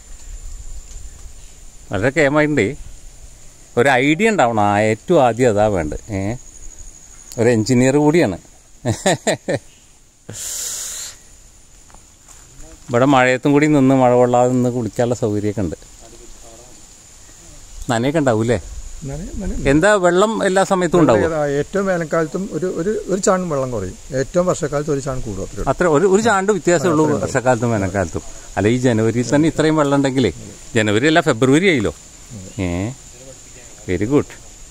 വളരെ കേമായിട്ടുണ്ട്. ഒരു ഐഡിയ ഉണ്ടാവണം, ഏറ്റവും ആദ്യം അതാ വേണ്ടത്. ഒരു എൻജിനീയർ കൂടിയാണ്. ഇവിടെ മഴയത്തും കൂടി നിന്ന് മഴ കൊള്ളാതെ നിന്ന് കുളിക്കാനുള്ള സൗകര്യമൊക്കെ ഉണ്ട്. നനയൊക്കെ ഉണ്ടാവൂല്ലേ? എന്താ വെള്ളം എല്ലാ സമയത്തും ഉണ്ടാവും? ഏറ്റവും വേനൽക്കാലത്തും ഒരു ചാൺ വെള്ളം കുറയും, ഏറ്റവും വർഷക്കാലത്ത് ഒരു ചാൺ കൂടും. അത്ര ഒരു ചാണ്ട് വ്യത്യാസമുള്ളൂ വർഷക്കാലത്തും വേനൽക്കാലത്തും. അല്ല, ഈ ജനുവരിയിൽ തന്നെ ഇത്രയും വെള്ളം ഉണ്ടെങ്കിലേ, ജനുവരി അല്ല ഫെബ്രുവരി ആയില്ലോ. Very good.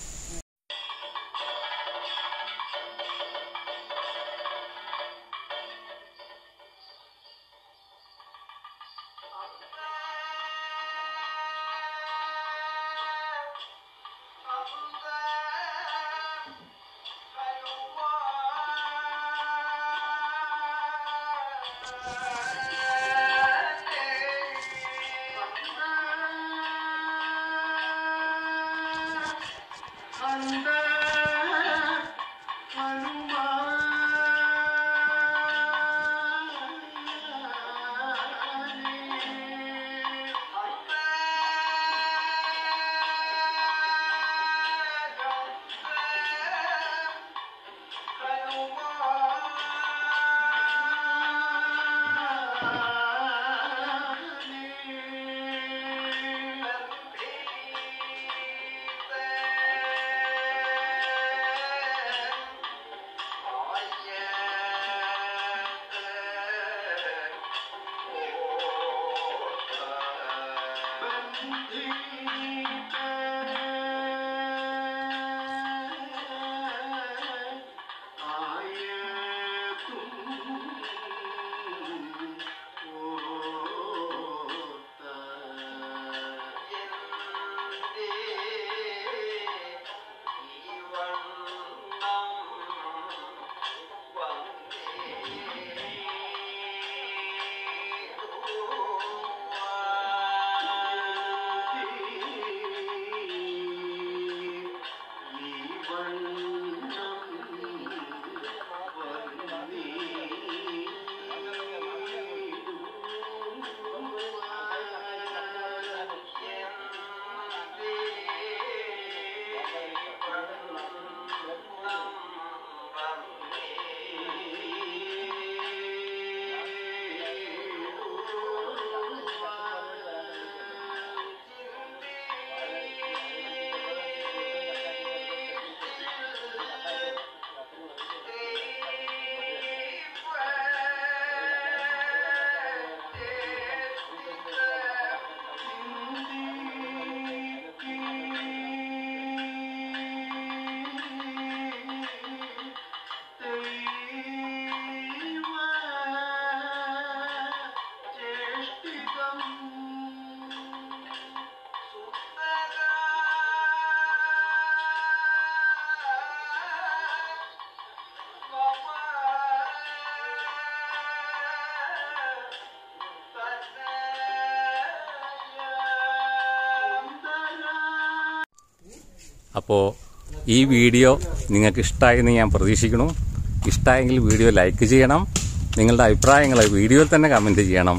അപ്പോൾ ഈ വീഡിയോ നിങ്ങൾക്ക് ഇഷ്ടമായെന്ന് ഞാൻ പ്രതീക്ഷിക്കുന്നു. ഇഷ്ടമായെങ്കിൽ വീഡിയോ ലൈക്ക് ചെയ്യണം. നിങ്ങളുടെ അഭിപ്രായങ്ങൾ വീഡിയോയിൽ തന്നെ കമൻറ്റ് ചെയ്യണം.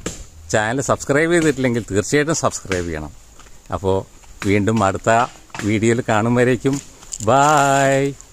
ചാനൽ സബ്സ്ക്രൈബ് ചെയ്തിട്ടില്ലെങ്കിൽ തീർച്ചയായിട്ടും സബ്സ്ക്രൈബ് ചെയ്യണം. അപ്പോൾ വീണ്ടും അടുത്ത വീഡിയോയിൽ കാണും വരേക്കും ബായ്.